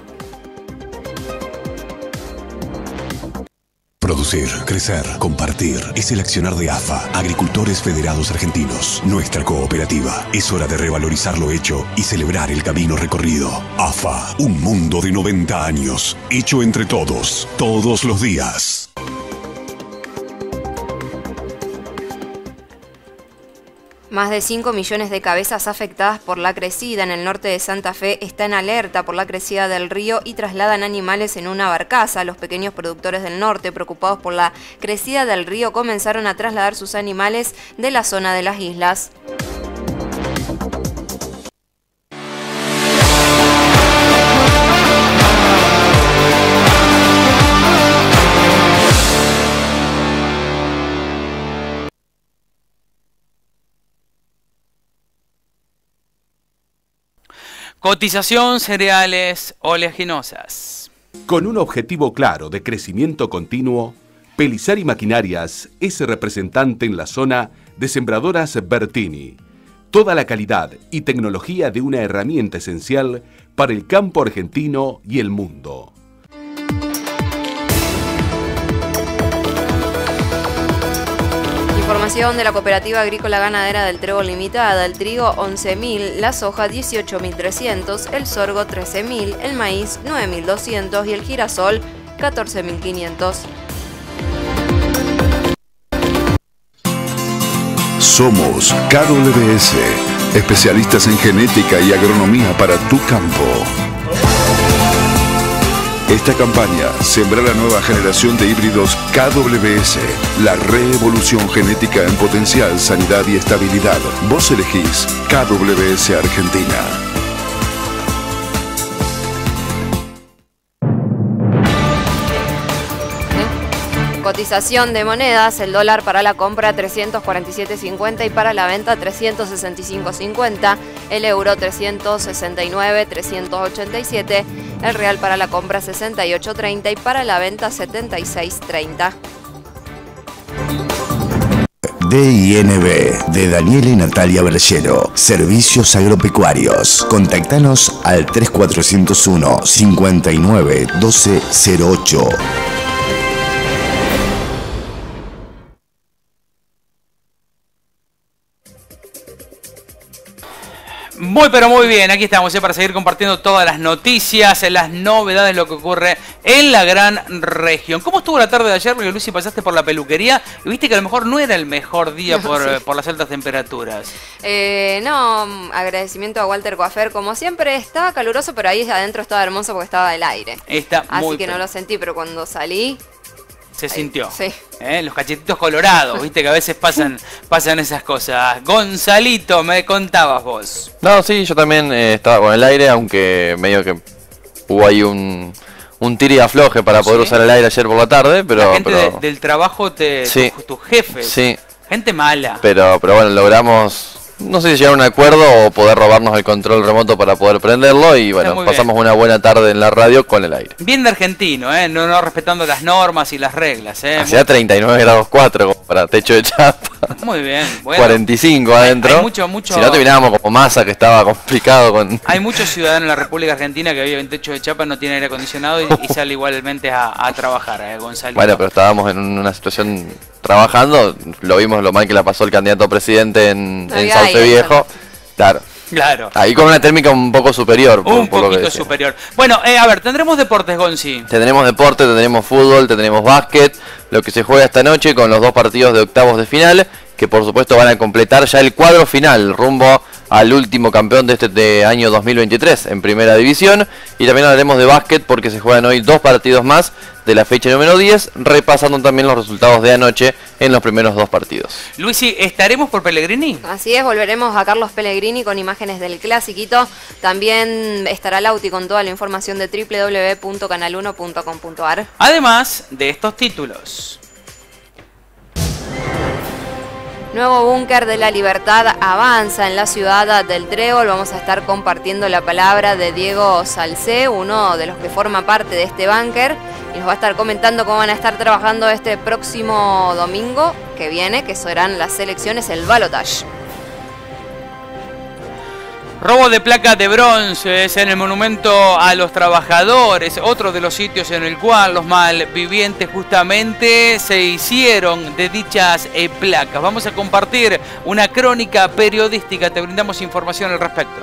Producir, crecer, compartir. Es el accionar de A F A, Agricultores Federados Argentinos. Nuestra cooperativa. Es hora de revalorizar lo hecho y celebrar el camino recorrido. A F A, un mundo de noventa años. Hecho entre todos, todos los días. Más de cinco millones de cabezas afectadas por la crecida en el norte de Santa Fe están en alerta por la crecida del río y trasladan animales en una barcaza. Los pequeños productores del norte, preocupados por la crecida del río, comenzaron a trasladar sus animales de la zona de las islas. Cotización cereales oleaginosas. Con un objetivo claro de crecimiento continuo, Pelizari Maquinarias es representante en la zona de Sembradoras Bertini. Toda la calidad y tecnología de una herramienta esencial para el campo argentino y el mundo. Información de la Cooperativa Agrícola Ganadera del Trébol Limitada: el trigo once mil, la soja dieciocho mil trescientos, el sorgo trece mil, el maíz nueve mil doscientos y el girasol catorce mil quinientos. Somos K W S, especialistas en genética y agronomía para tu campo. Esta campaña sembra la nueva generación de híbridos K W S, la revolución genética en potencial, sanidad y estabilidad. Vos elegís K W S Argentina. Cotización de monedas: el dólar para la compra trescientos cuarenta y siete cincuenta y para la venta trescientos sesenta y cinco cincuenta, el euro trescientos sesenta y nueve trescientos ochenta y siete, el real para la compra sesenta y ocho treinta y para la venta setenta y seis treinta. D I N B, de Daniel y Natalia Bergero, Servicios Agropecuarios. Contactanos al tres cuatro cero uno, cinco nueve uno dos cero ocho. Muy pero muy bien, aquí estamos ¿eh? para seguir compartiendo todas las noticias, las novedades, lo que ocurre en la gran región. ¿Cómo estuvo la tarde de ayer? Porque Lucy, pasaste por la peluquería y viste que a lo mejor no era el mejor día No, por, sí. por las altas temperaturas. Eh, no, agradecimiento a Walter Coafer, como siempre. Estaba caluroso, pero ahí adentro estaba hermoso porque estaba el aire. Está Así muy que no pero- lo sentí, pero cuando salí... Se sintió. Sí. ¿Eh? Los cachetitos colorados, viste que a veces pasan, pasan esas cosas. Gonzalito, me contabas vos. No, sí, yo también eh, estaba con el aire, aunque medio que hubo ahí un, un tire y afloje para poder Sí. usar el aire ayer por la tarde, pero... la gente pero de- del trabajo, te, Sí. tus, tus jefes, sí, gente mala. pero, pero bueno, logramos... No sé si llegar a un acuerdo o poder robarnos el control remoto para poder prenderlo y Está bueno, muy pasamos bien. una buena tarde en la radio con el aire. Bien de argentino, ¿eh? no, no respetando las normas y las reglas. ¿eh? Hacía treinta y nueve grados cuatro como para techo de chapa, Muy bien, bueno. cuarenta y cinco adentro. hay mucho, mucho- Si no terminábamos como masa que estaba complicado con... Hay muchos ciudadanos en la República Argentina que viven en techo de chapa, no tiene aire acondicionado y, y sale igualmente a, a trabajar, ¿eh, Gonzalo? Bueno, pero estábamos en una situación trabajando, lo vimos lo mal que la pasó el candidato a presidente en, No en había Sauce aire, Viejo. Claro. Claro. Ahí con una térmica un poco superior. por- Un por lo que poquito decía. superior. Bueno, eh, a ver, tendremos deportes, Gonzi. Tendremos deporte, tendremos fútbol, tendremos básquet, lo que se juega esta noche con los dos partidos de octavos de final, que por supuesto van a completar ya el cuadro final rumbo al último campeón de este de año dos mil veintitrés en primera división. Y también hablaremos de básquet porque se juegan hoy dos partidos más de la fecha número diez, repasando también los resultados de anoche en los primeros dos partidos. Luisi, ¿estaremos por Pellegrini? Así es, volveremos a Carlos Pellegrini con imágenes del clasiquito. También estará Lauti con toda la información de doble u doble u doble u punto canal uno punto com punto a r. Además de estos títulos. Nuevo búnker de la libertad avanza en la ciudad del Trébol. Vamos a estar compartiendo la palabra de Diego Salcé, uno de los que forma parte de este búnker, y nos va a estar comentando cómo van a estar trabajando este próximo domingo que viene, que serán las elecciones, el balotage. Robo de placas de bronce es en el monumento a los trabajadores, otro de los sitios en el cual los malvivientes justamente se hicieron de dichas eh, placas. Vamos a compartir una crónica periodística, te brindamos información al respecto.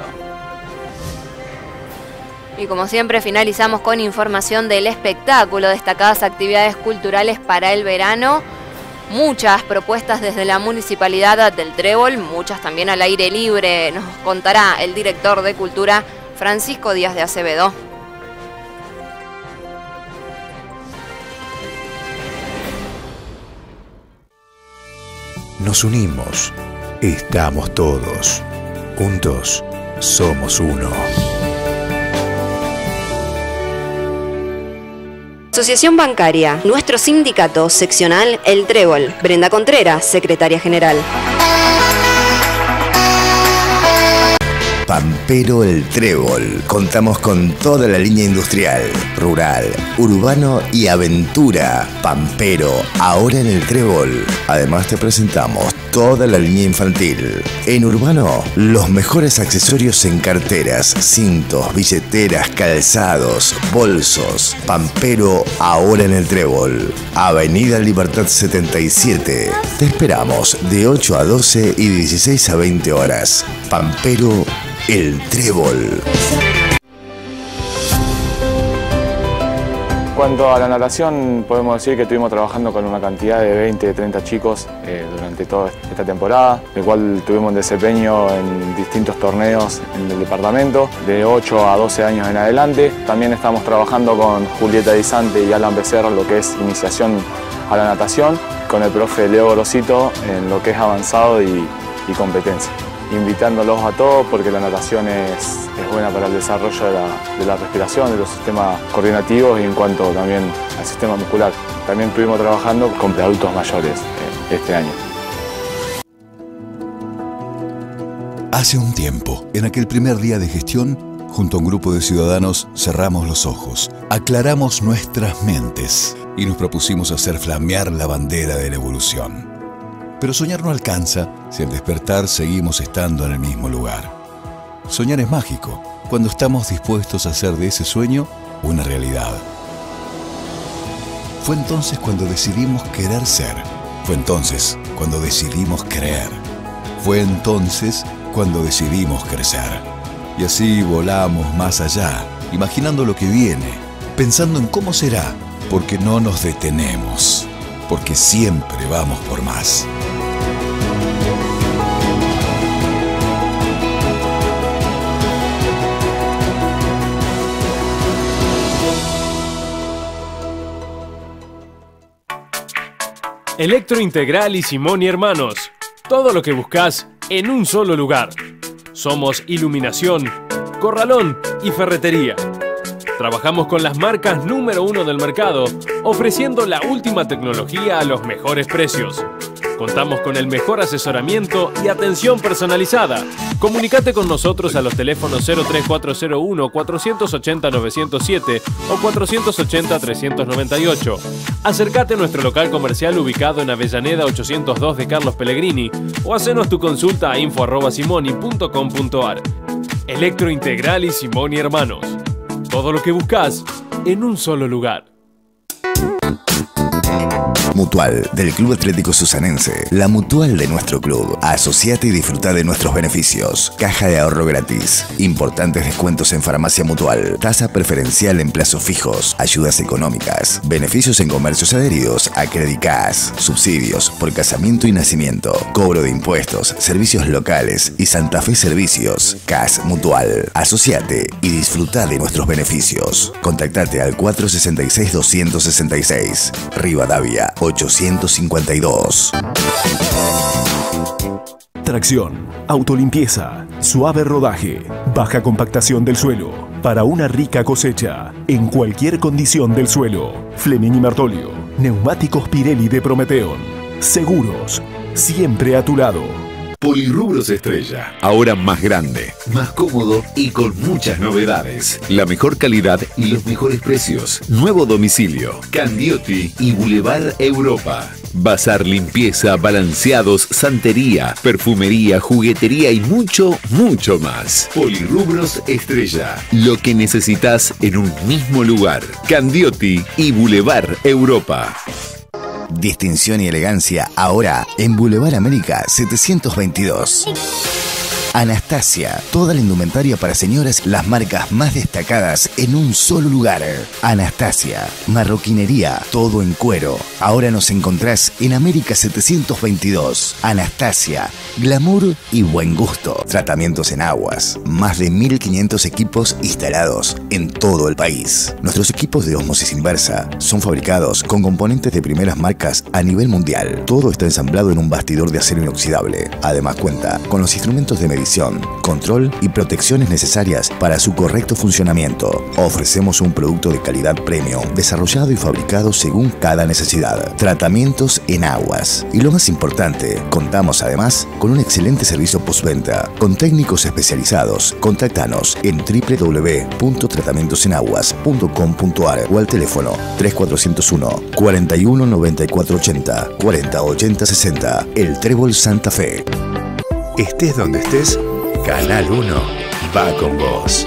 Y como siempre finalizamos con información del espectáculo, destacadas actividades culturales para el verano. Muchas propuestas desde la Municipalidad del Trébol, muchas también al aire libre, nos contará el director de Cultura, Francisco Díaz de Acevedo. Nos unimos, estamos todos, juntos somos uno. Asociación Bancaria, nuestro sindicato seccional El Trébol. Brenda Contreras, secretaria general. Pampero El Trébol. Contamos con toda la línea industrial, rural, urbano y aventura. Pampero, ahora en El Trébol. Además te presentamos toda la línea infantil. En urbano, los mejores accesorios en carteras, cintos, billeteras, calzados, bolsos. Pampero, ahora en El Trébol. Avenida Libertad setenta y siete. Te esperamos de ocho a doce y dieciséis a veinte horas. Pampero El Trébol. En cuanto a la natación, podemos decir que estuvimos trabajando con una cantidad de veinte, treinta chicos eh, durante toda esta temporada, el cual tuvimos desempeño en distintos torneos en el departamento, de ocho a doce años en adelante. También estamos trabajando con Julieta Disante y Alan Becerra, lo que es iniciación a la natación, con el profe Leo Grosito en lo que es avanzado y, y competencia. Invitándolos a todos porque la natación es, es buena para el desarrollo de la, de la respiración, de los sistemas coordinativos y en cuanto también al sistema muscular. También estuvimos trabajando con adultos mayores eh, este año. Hace un tiempo, en aquel primer día de gestión, junto a un grupo de ciudadanos cerramos los ojos, aclaramos nuestras mentes y nos propusimos hacer flamear la bandera de la evolución. Pero soñar no alcanza si al despertar seguimos estando en el mismo lugar. Soñar es mágico cuando estamos dispuestos a hacer de ese sueño una realidad. Fue entonces cuando decidimos querer ser. Fue entonces cuando decidimos creer. Fue entonces cuando decidimos crecer. Y así volamos más allá, imaginando lo que viene, pensando en cómo será, porque no nos detenemos, porque siempre vamos por más. Electrointegral y Simón y Hermanos. Todo lo que buscas en un solo lugar. Somos iluminación, corralón y ferretería. Trabajamos con las marcas número uno del mercado, ofreciendo la última tecnología a los mejores precios. Contamos con el mejor asesoramiento y atención personalizada. Comunicate con nosotros a los teléfonos cero tres cuatro cero uno, cuatro ocho cero, nueve cero siete o cuatro ocho cero, tres nueve ocho. Acércate a nuestro local comercial ubicado en Avellaneda ochocientos dos de Carlos Pellegrini o hacenos tu consulta a info arroba simoni punto com punto ar. Electrointegral y Simón y Hermanos. Todo lo que buscas en un solo lugar. Mutual del Club Atlético Susanense, la mutual de nuestro club. Asociate y disfruta de nuestros beneficios. Caja de ahorro gratis, importantes descuentos en farmacia Mutual, tasa preferencial en plazos fijos, ayudas económicas, beneficios en comercios adheridos a Credicas, subsidios por casamiento y nacimiento, cobro de impuestos, servicios locales y Santa Fe Servicios. C A S Mutual. Asociate y disfruta de nuestros beneficios. Contactate al cuatro seis seis, dos seis seis, Rivadavia ochocientos cincuenta y dos. Tracción, autolimpieza, suave rodaje, baja compactación del suelo, para una rica cosecha, en cualquier condición del suelo. Fleming y Martolio, neumáticos Pirelli de Prometeon, seguros, siempre a tu lado. Polirrubros Estrella, ahora más grande, más cómodo y con muchas novedades. La mejor calidad y los mejores precios. Nuevo domicilio, Candioti y Boulevard Europa. Bazar, limpieza, balanceados, santería, perfumería, juguetería y mucho, mucho más. Polirrubros Estrella, lo que necesitas en un mismo lugar. Candioti y Boulevard Europa. Distinción y elegancia ahora en Boulevard América setecientos veintidós. Anastasia, toda la indumentaria para señoras, las marcas más destacadas en un solo lugar. Anastasia, marroquinería, todo en cuero. Ahora nos encontrás en América setecientos veintidós. Anastasia, glamour y buen gusto. Tratamientos en aguas, más de mil quinientos equipos instalados en todo el país. Nuestros equipos de ósmosis inversa son fabricados con componentes de primeras marcas a nivel mundial. Todo está ensamblado en un bastidor de acero inoxidable. Además cuenta con los instrumentos de medición, control y protecciones necesarias para su correcto funcionamiento. Ofrecemos un producto de calidad premium, desarrollado y fabricado según cada necesidad. Tratamientos en aguas. Y lo más importante, contamos además con un excelente servicio postventa, con técnicos especializados. Contáctanos en doble u doble u doble u punto tratamientos en aguas punto com punto ar o al teléfono tres cuatro cero uno, cuarenta y uno, noventa y cuatro ochenta, cuarenta, ochenta, sesenta. El Trébol Santa Fe. Estés donde estés, Canal uno va con vos.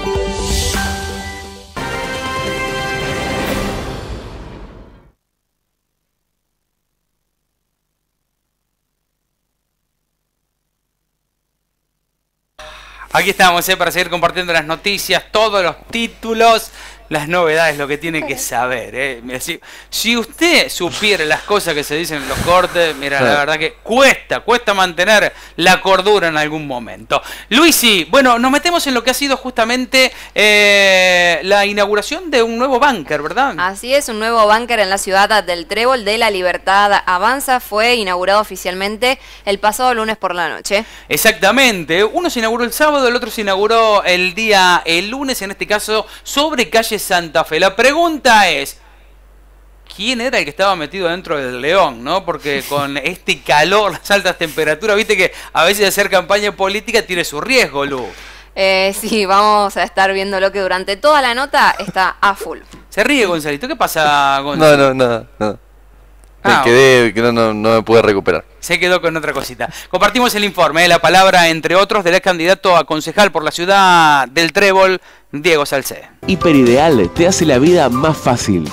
Aquí estamos, eh, para seguir compartiendo las noticias, todos los títulos, las novedades, lo que tiene que saber. Eh. Si, si usted supiera las cosas que se dicen en los cortes, mira, la verdad que cuesta, cuesta mantener la cordura en algún momento. Luisi, bueno, nos metemos en lo que ha sido justamente eh, la inauguración de un nuevo búnker, ¿verdad? Así es, un nuevo búnker en la ciudad del Trébol de la Libertad Avanza fue inaugurado oficialmente el pasado lunes por la noche. Exactamente, uno se inauguró el sábado, el otro se inauguró el día, el lunes, en este caso, sobre calle Santa Fe. La pregunta es, ¿quién era el que estaba metido dentro del León? ¿No? Porque con este calor, las altas temperaturas, viste que a veces hacer campaña política tiene su riesgo, Lu. Eh, sí, vamos a estar viendo lo que durante toda la nota está a full. Se ríe Gonzalito, ¿qué pasa, Gonzalo? No, no, nada, nada. Me Ah, quedé, que no, no, no me pude recuperar. Se quedó con otra cosita. Compartimos el informe, eh, la palabra, entre otros, del ex candidato a concejal por la ciudad del Trébol, Diego Salcé. Hiperideal te hace la vida más fácil.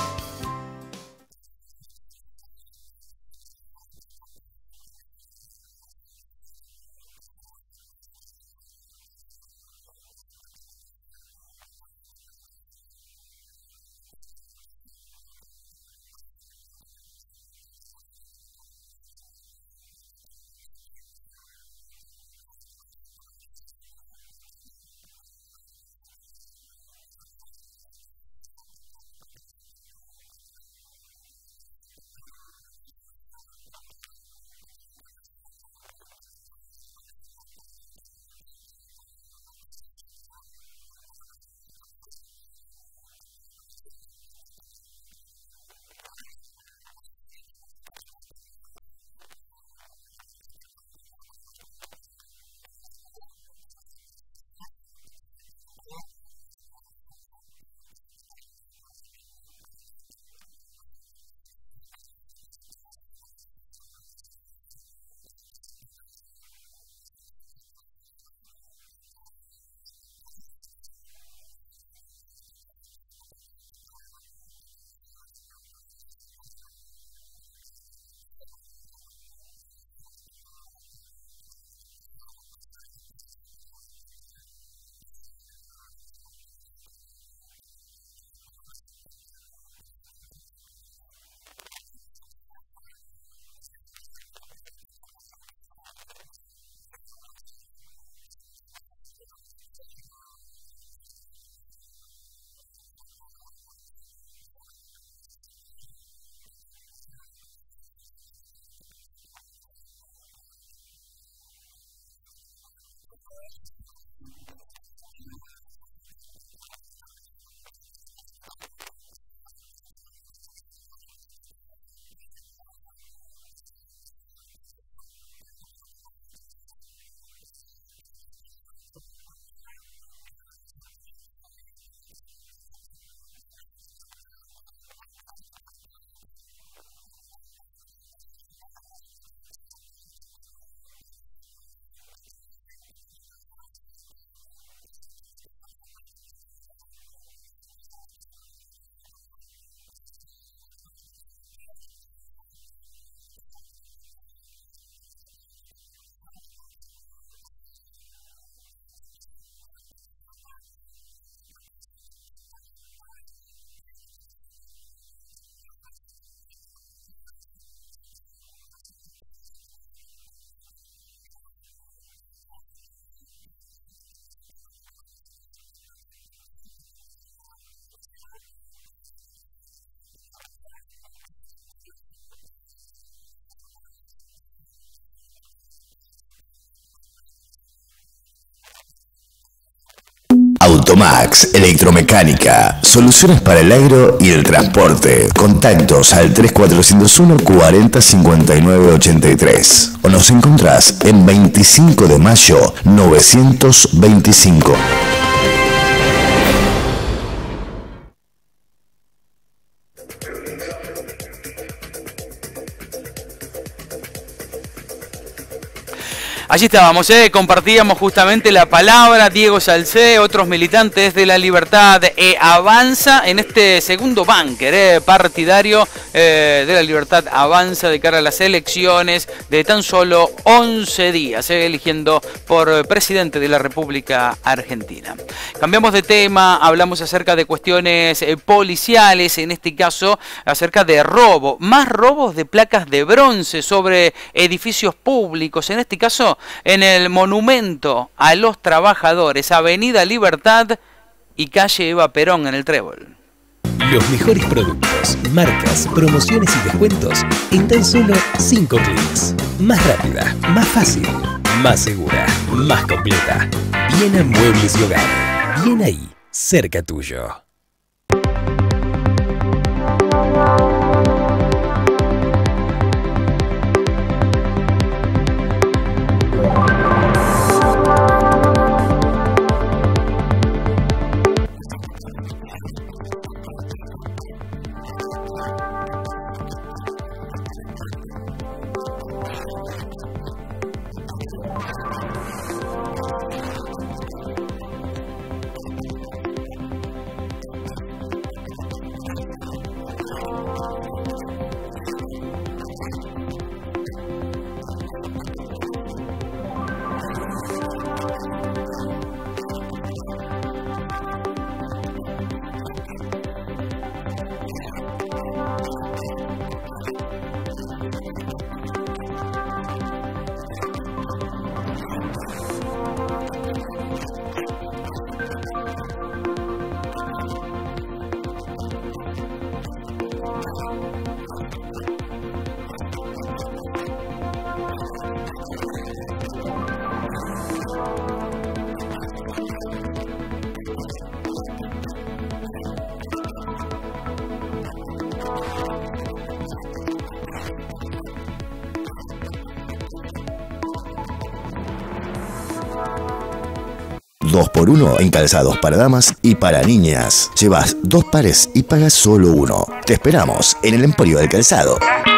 Automax, electromecánica, soluciones para el agro y el transporte. Contactos al tres cuatrocientos uno cuarenta cincuenta y nueve ochenta y tres. O nos encontrás en veinticinco de mayo novecientos veinticinco. Allí estábamos, ¿eh? Compartíamos justamente la palabra Diego Salcé, otros militantes de La Libertad eh, Avanza en este segundo búnker eh, partidario eh, de La Libertad Avanza de cara a las elecciones de tan solo once días, eh, eligiendo por presidente de la República Argentina. Cambiamos de tema, hablamos acerca de cuestiones eh, policiales, en este caso acerca de robo, más robos de placas de bronce sobre edificios públicos, en este caso en el Monumento a los Trabajadores, Avenida Libertad y calle Eva Perón en el Trébol. Los mejores productos, marcas, promociones y descuentos en tan solo cinco clics. Más rápida, más fácil, más segura, más completa. Viena Muebles y Hogar. Bien ahí, cerca tuyo. dos por uno en calzados para damas y para niñas. Llevas dos pares y pagas solo uno. Te esperamos en el Emporio del Calzado.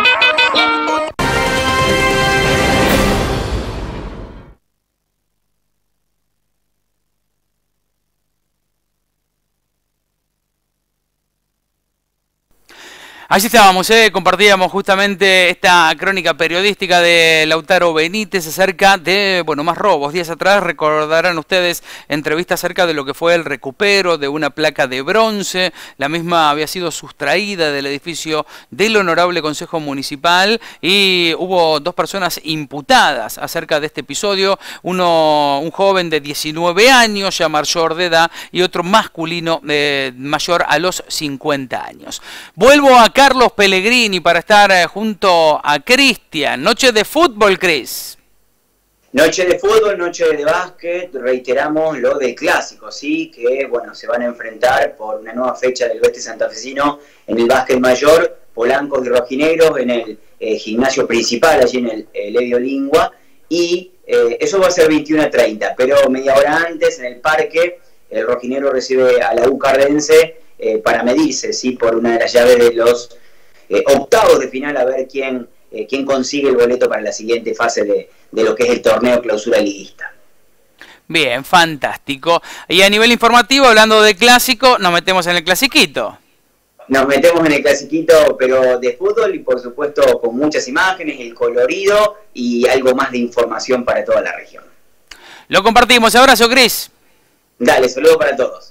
Allí estábamos, ¿eh? Compartíamos justamente esta crónica periodística de Lautaro Benítez acerca de, bueno, más robos. Días atrás recordarán ustedes entrevistas acerca de lo que fue el recupero de una placa de bronce. La misma había sido sustraída del edificio del Honorable Consejo Municipal y hubo dos personas imputadas acerca de este episodio. Uno, un joven de diecinueve años, ya mayor de edad, y otro masculino eh, mayor a los cincuenta años. Vuelvo a Carlos Pellegrini para estar eh, junto a Cristian. Noche de fútbol, Cris. Noche de fútbol, noche de básquet, reiteramos lo de clásico, ¿sí? Que bueno, se van a enfrentar por una nueva fecha del oeste santafesino en el básquet mayor, polancos y rojinegros en el eh, gimnasio principal, allí en el, el Edio Lingua, y eh, eso va a ser veintiuno a treinta, pero media hora antes en el parque, el rojinegro recibe a la U Cardense Eh, para medirse, ¿sí? Por una de las llaves de los eh, octavos de final, a ver quién, eh, quién consigue el boleto para la siguiente fase de, de lo que es el torneo clausura liguista. Bien, fantástico. Y a nivel informativo, hablando de clásico, nos metemos en el clasiquito. Nos metemos en el clasiquito, pero de fútbol y por supuesto con muchas imágenes, el colorido y algo más de información para toda la región. Lo compartimos. Abrazo, Cris. Dale, saludo para todos.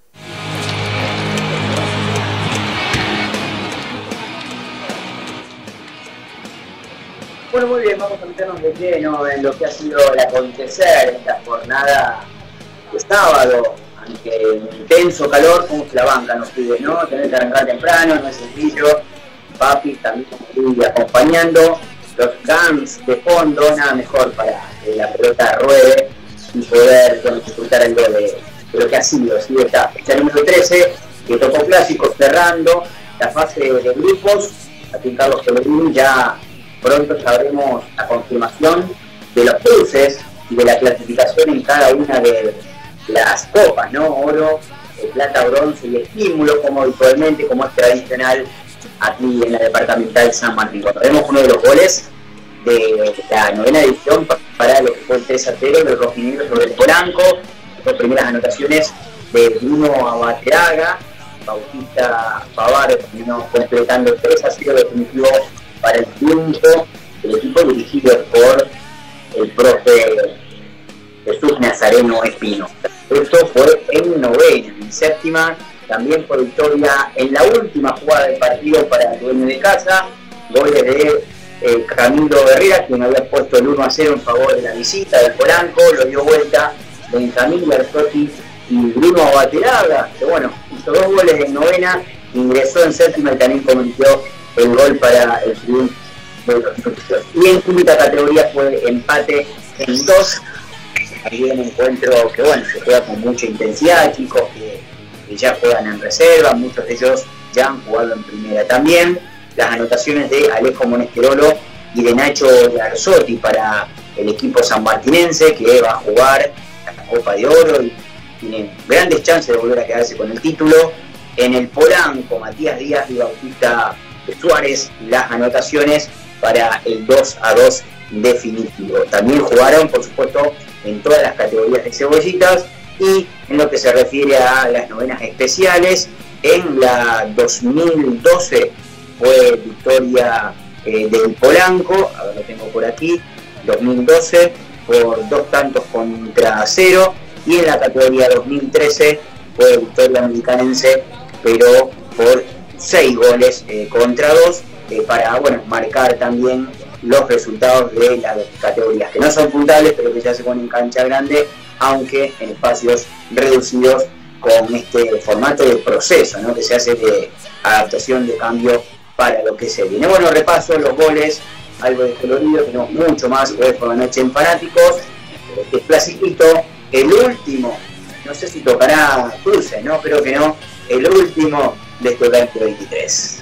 Bueno, muy bien, vamos a meternos de lleno en lo que ha sido el acontecer esta jornada de sábado, ante un intenso calor, como que la banca nos pide, ¿no? Tener que arrancar temprano, no es sencillo. Papi también estuvo acompañando, los Guns de fondo, nada mejor para que la pelota ruede y poder bueno, disfrutar algo de, lo que ha sido, ¿sí? esta fecha número trece, que tocó clásicos cerrando la fase de grupos. Aquí en Carlos Pellegrini ya pronto sabremos la confirmación de los cruces y de la clasificación en cada una de las copas, ¿no? Oro, plata, bronce y estímulo, como habitualmente, como es tradicional aquí en la departamental San Martín. Vemos uno de los goles de la novena edición para lo que fue el tres a cero del rojinegro sobre el Polanco. Las primeras anotaciones de Bruno Abateaga, Bautista Pavar terminó completando tres a cero definitivo para el triunfo del equipo dirigido por el profe Jesús Nazareno Espino. Esto fue en novena. En séptima también fue victoria en la última jugada del partido para el dueño de casa, goles de eh, Camilo Herrera, quien había puesto el uno a cero en favor de la visita del Polanco, lo dio vuelta Benjamín Garzotti y Bruno Abateraga, que bueno, hizo dos goles en novena, ingresó en séptima y también cometió el gol para el triunfo de los institutos. Y en quinta categoría fue empate en dos. También un encuentro que bueno, se juega con mucha intensidad, chicos que, que ya juegan en reserva, muchos de ellos ya han jugado en primera. También las anotaciones de Alejo Monesquerolo y de Nacho Garzotti para el equipo sanmartinense, que va a jugar la Copa de Oro y tiene grandes chances de volver a quedarse con el título. En el Polanco, Matías Díaz y Bautista Suárez, las anotaciones para el dos a dos definitivo. También jugaron, por supuesto, en todas las categorías de cebollitas. Y en lo que se refiere a las novenas especiales, en la dos mil doce fue victoria eh, del Polanco, ahora lo tengo por aquí, dos mil doce por dos tantos contra cero, y en la categoría dos mil trece fue victoria americanense, pero por seis goles eh, contra dos, eh, para bueno, marcar también los resultados de las categorías que no son puntables, pero que ya se ponen en cancha grande, aunque en espacios reducidos, con este formato de proceso, ¿no?, que se hace de adaptación, de cambio para lo que se viene. Bueno, repaso los goles, algo de colorido, tenemos mucho más hoy por la noche en Fanáticos. Este clasicito, el último, no sé si tocará cruce, ¿no? Creo que no, el último de este veinte veintitrés.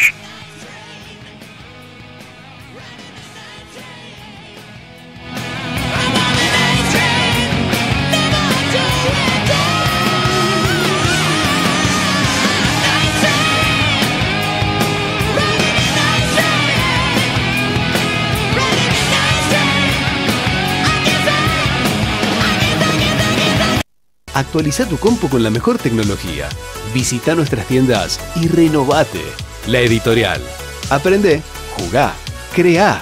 Actualiza tu compu con la mejor tecnología. Visita nuestras tiendas y renovate. La Editorial. Aprende, jugá, creá.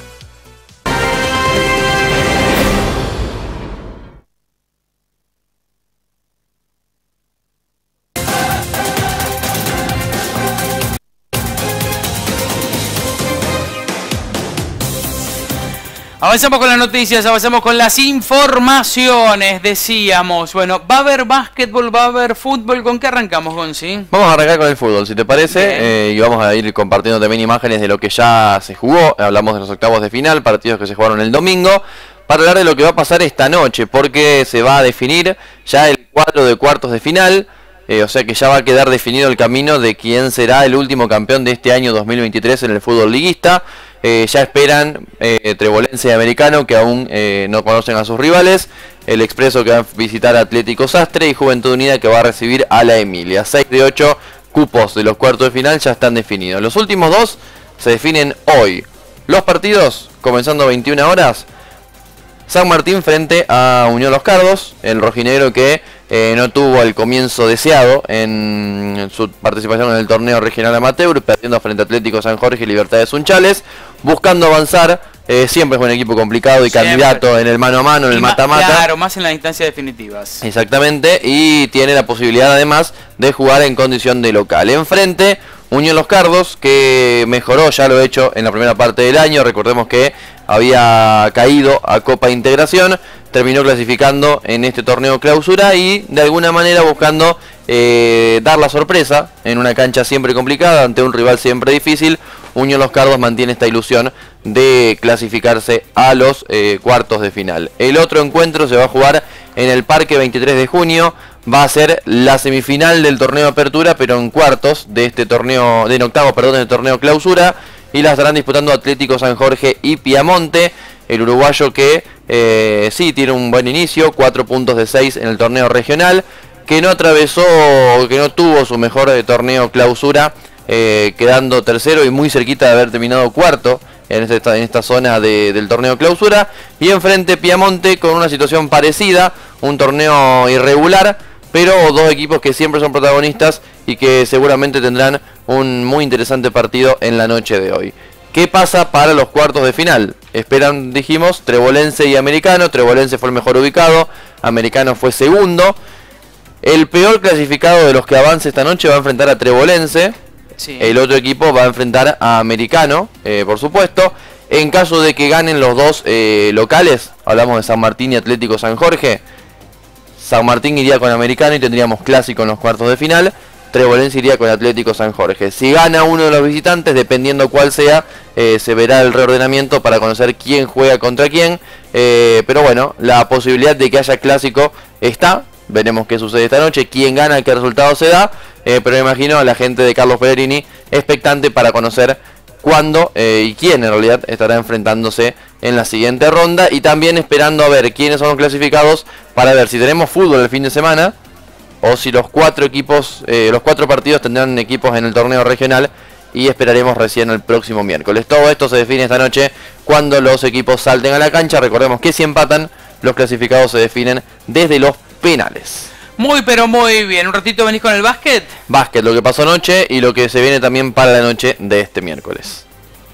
Avanzamos con las noticias, avanzamos con las informaciones, decíamos. Bueno, va a haber básquetbol, va a haber fútbol. ¿Con qué arrancamos, Gonzi? Vamos a arrancar con el fútbol, si te parece, eh, y vamos a ir compartiendo también imágenes de lo que ya se jugó. Hablamos de los octavos de final, partidos que se jugaron el domingo, para hablar de lo que va a pasar esta noche, porque se va a definir ya el cuadro de cuartos de final. Eh, o sea que ya va a quedar definido el camino de quién será el último campeón de este año dos mil veintitrés en el fútbol liguista. Eh, ya esperan eh, Trebolense y Americano, que aún eh, no conocen a sus rivales, el Expreso, que va a visitar a Atlético Sastre, y Juventud Unida, que va a recibir a la Emilia. seis de ocho cupos de los cuartos de final ya están definidos. Los últimos dos se definen hoy. Los partidos, comenzando veintiuna horas, San Martín frente a Unión Los Cardos, el rojinegro que eh, no tuvo el comienzo deseado en su participación en el torneo regional amateur, perdiendo frente a Atlético San Jorge y Libertad Sunchales, buscando avanzar. Eh, siempre es un equipo complicado y siempre candidato en el mano a mano, en y el mata-mata. Claro, más en las instancias definitivas. Exactamente, y tiene la posibilidad además de jugar en condición de local. Enfrente, Unión Los Cardos, que mejoró, ya lo he hecho en la primera parte del año. Recordemos que había caído a Copa Integración, terminó clasificando en este torneo clausura y de alguna manera buscando eh, dar la sorpresa en una cancha siempre complicada, ante un rival siempre difícil. Unión Los Cardos mantiene esta ilusión de clasificarse a los eh, cuartos de final. El otro encuentro se va a jugar en el Parque veintitrés de junio, va a ser la semifinal del torneo Apertura, pero en cuartos de este torneo, de en octavos, perdón, del torneo Clausura, y la estarán disputando Atlético San Jorge y Piamonte. El uruguayo que eh, sí tiene un buen inicio, cuatro puntos de seis en el torneo regional, que no atravesó, que no tuvo su mejor eh, torneo Clausura, eh, quedando tercero y muy cerquita de haber terminado cuarto en esta, en esta zona de, del torneo Clausura. Y enfrente Piamonte con una situación parecida, un torneo irregular, pero dos equipos que siempre son protagonistas y que seguramente tendrán un muy interesante partido en la noche de hoy. ¿Qué pasa para los cuartos de final? Esperan, dijimos, Trebolense y Americano. Trebolense fue el mejor ubicado, Americano fue segundo. El peor clasificado de los que avance esta noche va a enfrentar a Trebolense. Sí. El otro equipo va a enfrentar a Americano, eh, por supuesto. En caso de que ganen los dos eh, locales, hablamos de San Martín y Atlético San Jorge, San Martín iría con Americano y tendríamos clásico en los cuartos de final. Trebolense iría con Atlético San Jorge. Si gana uno de los visitantes, dependiendo cuál sea, eh, se verá el reordenamiento para conocer quién juega contra quién. Eh, pero bueno, la posibilidad de que haya clásico está. Veremos qué sucede esta noche, quién gana, qué resultado se da. Eh, pero me imagino a la gente de Carlos Pellegrini expectante para conocer cuándo eh, y quién en realidad estará enfrentándose en la siguiente ronda. Y también esperando a ver quiénes son los clasificados para ver si tenemos fútbol el fin de semana, o si los cuatro equipos, eh, los cuatro partidos tendrán equipos en el torneo regional, y esperaremos recién el próximo miércoles. Todo esto se define esta noche cuando los equipos salten a la cancha. Recordemos que si empatan, los clasificados se definen desde los penales. Muy pero muy bien. Un ratito venís con el básquet. Básquet, lo que pasó anoche y lo que se viene también para la noche de este miércoles.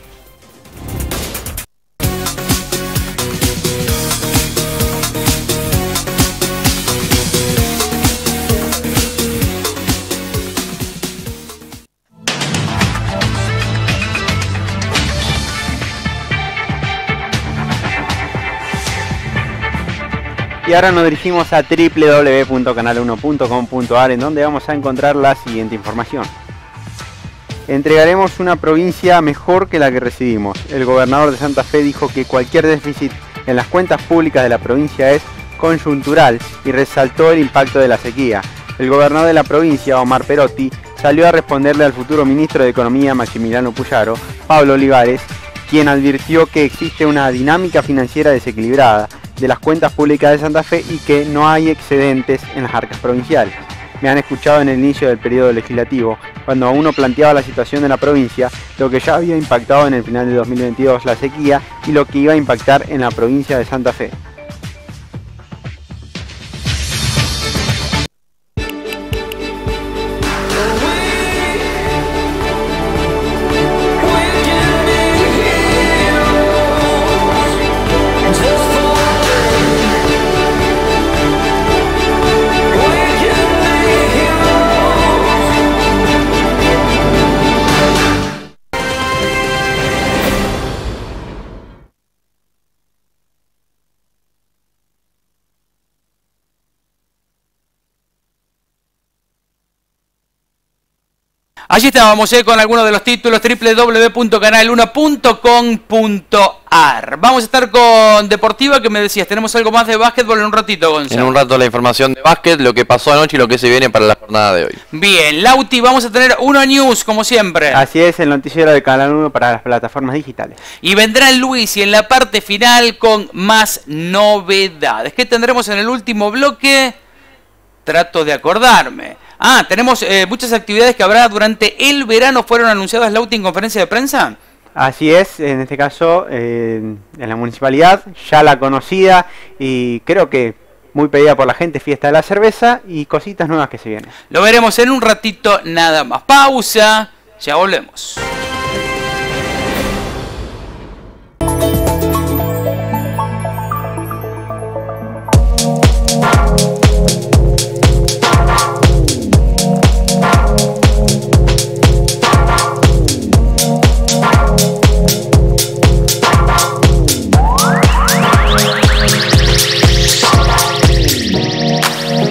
Y ahora nos dirigimos a doble u doble u doble u punto canal uno punto com punto a r, en donde vamos a encontrar la siguiente información. Entregaremos una provincia mejor que la que recibimos. El gobernador de Santa Fe dijo que cualquier déficit en las cuentas públicas de la provincia es coyuntural y resaltó el impacto de la sequía. El gobernador de la provincia, Omar Perotti, salió a responderle al futuro ministro de Economía, Maximiliano Puyaro, Pablo Olivares, quien advirtió que existe una dinámica financiera desequilibrada de las cuentas públicas de Santa Fe y que no hay excedentes en las arcas provinciales. Me han escuchado en el inicio del periodo legislativo, cuando aún no planteaba la situación de la provincia, lo que ya había impactado en el final de dos mil veintidós la sequía y lo que iba a impactar en la provincia de Santa Fe. Allí estábamos eh, con algunos de los títulos, doble u doble u doble u punto canal uno punto com punto a r. Vamos a estar con Deportiva, que me decías, tenemos algo más de básquetbol en un ratito, Gonzalo. En un rato la información de básquet, lo que pasó anoche y lo que se viene para la jornada de hoy. Bien, Lauti, vamos a tener Uno News, como siempre. Así es, el noticiero de Canal uno para las plataformas digitales. Y vendrá Luis y en la parte final con más novedades. ¿Qué tendremos en el último bloque? Trato de acordarme. Ah, tenemos eh, muchas actividades que habrá durante el verano. ¿Fueron anunciadas, Lauti, en conferencia de prensa? Así es, en este caso eh, en la municipalidad, ya la conocida y creo que muy pedida por la gente, Fiesta de la Cerveza y cositas nuevas que se vienen. Lo veremos en un ratito nada más. Pausa, ya volvemos.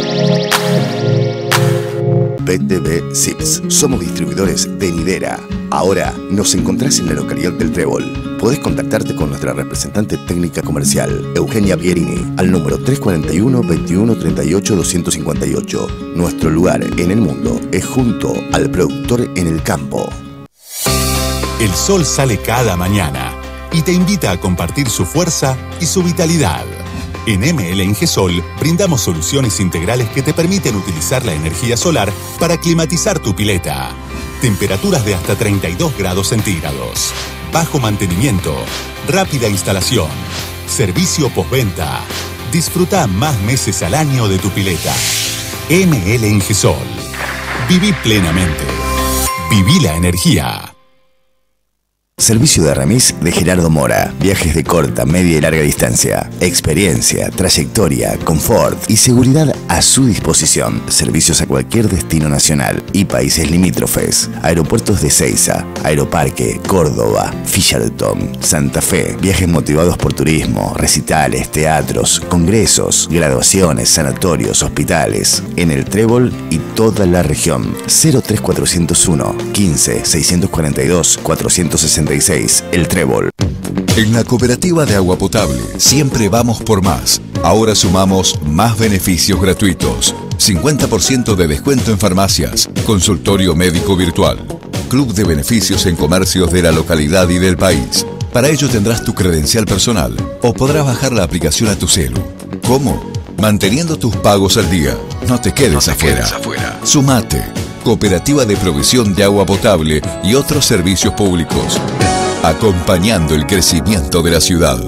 B T V Sips. Somos distribuidores de Nidera, Ahora nos encontrás en la localidad del Trébol. Podés contactarte con nuestra representante técnica comercial, Eugenia Pierini, al número tres cuatro uno, veintiuno, treinta y ocho, doscientos cincuenta y ocho. Nuestro lugar en el mundo es junto al productor en el campo. El sol sale cada mañana y te invita a compartir su fuerza y su vitalidad. En M L Ingesol brindamos soluciones integrales que te permiten utilizar la energía solar para climatizar tu pileta. Temperaturas de hasta treinta y dos grados centígrados. Bajo mantenimiento. Rápida instalación. Servicio postventa. Disfruta más meses al año de tu pileta. M L Ingesol. Viví plenamente. Viví la energía. Servicio de remis de Gerardo Mora. Viajes de corta, media y larga distancia. Experiencia, trayectoria, confort y seguridad a su disposición. Servicios a cualquier destino nacional y países limítrofes. Aeropuertos de Seiza, Aeroparque, Córdoba, Fisherton, Santa Fe. Viajes motivados por turismo, recitales, teatros, congresos, graduaciones, sanatorios, hospitales. En el Trébol y toda la región. cero tres cuatro cero uno, quince, seiscientos cuarenta y dos, cuatrocientos sesenta y seis. El Trébol. En la Cooperativa de Agua Potable siempre vamos por más. Ahora sumamos más beneficios gratuitos. cincuenta por ciento de descuento en farmacias, consultorio médico virtual, club de beneficios en comercios de la localidad y del país. Para ello tendrás tu credencial personal o podrás bajar la aplicación a tu celu. ¿Cómo? Manteniendo tus pagos al día. No te quedes, no te afuera. quedes afuera. Sumate. Cooperativa de Provisión de Agua Potable y otros servicios públicos. Acompañando el crecimiento de la ciudad.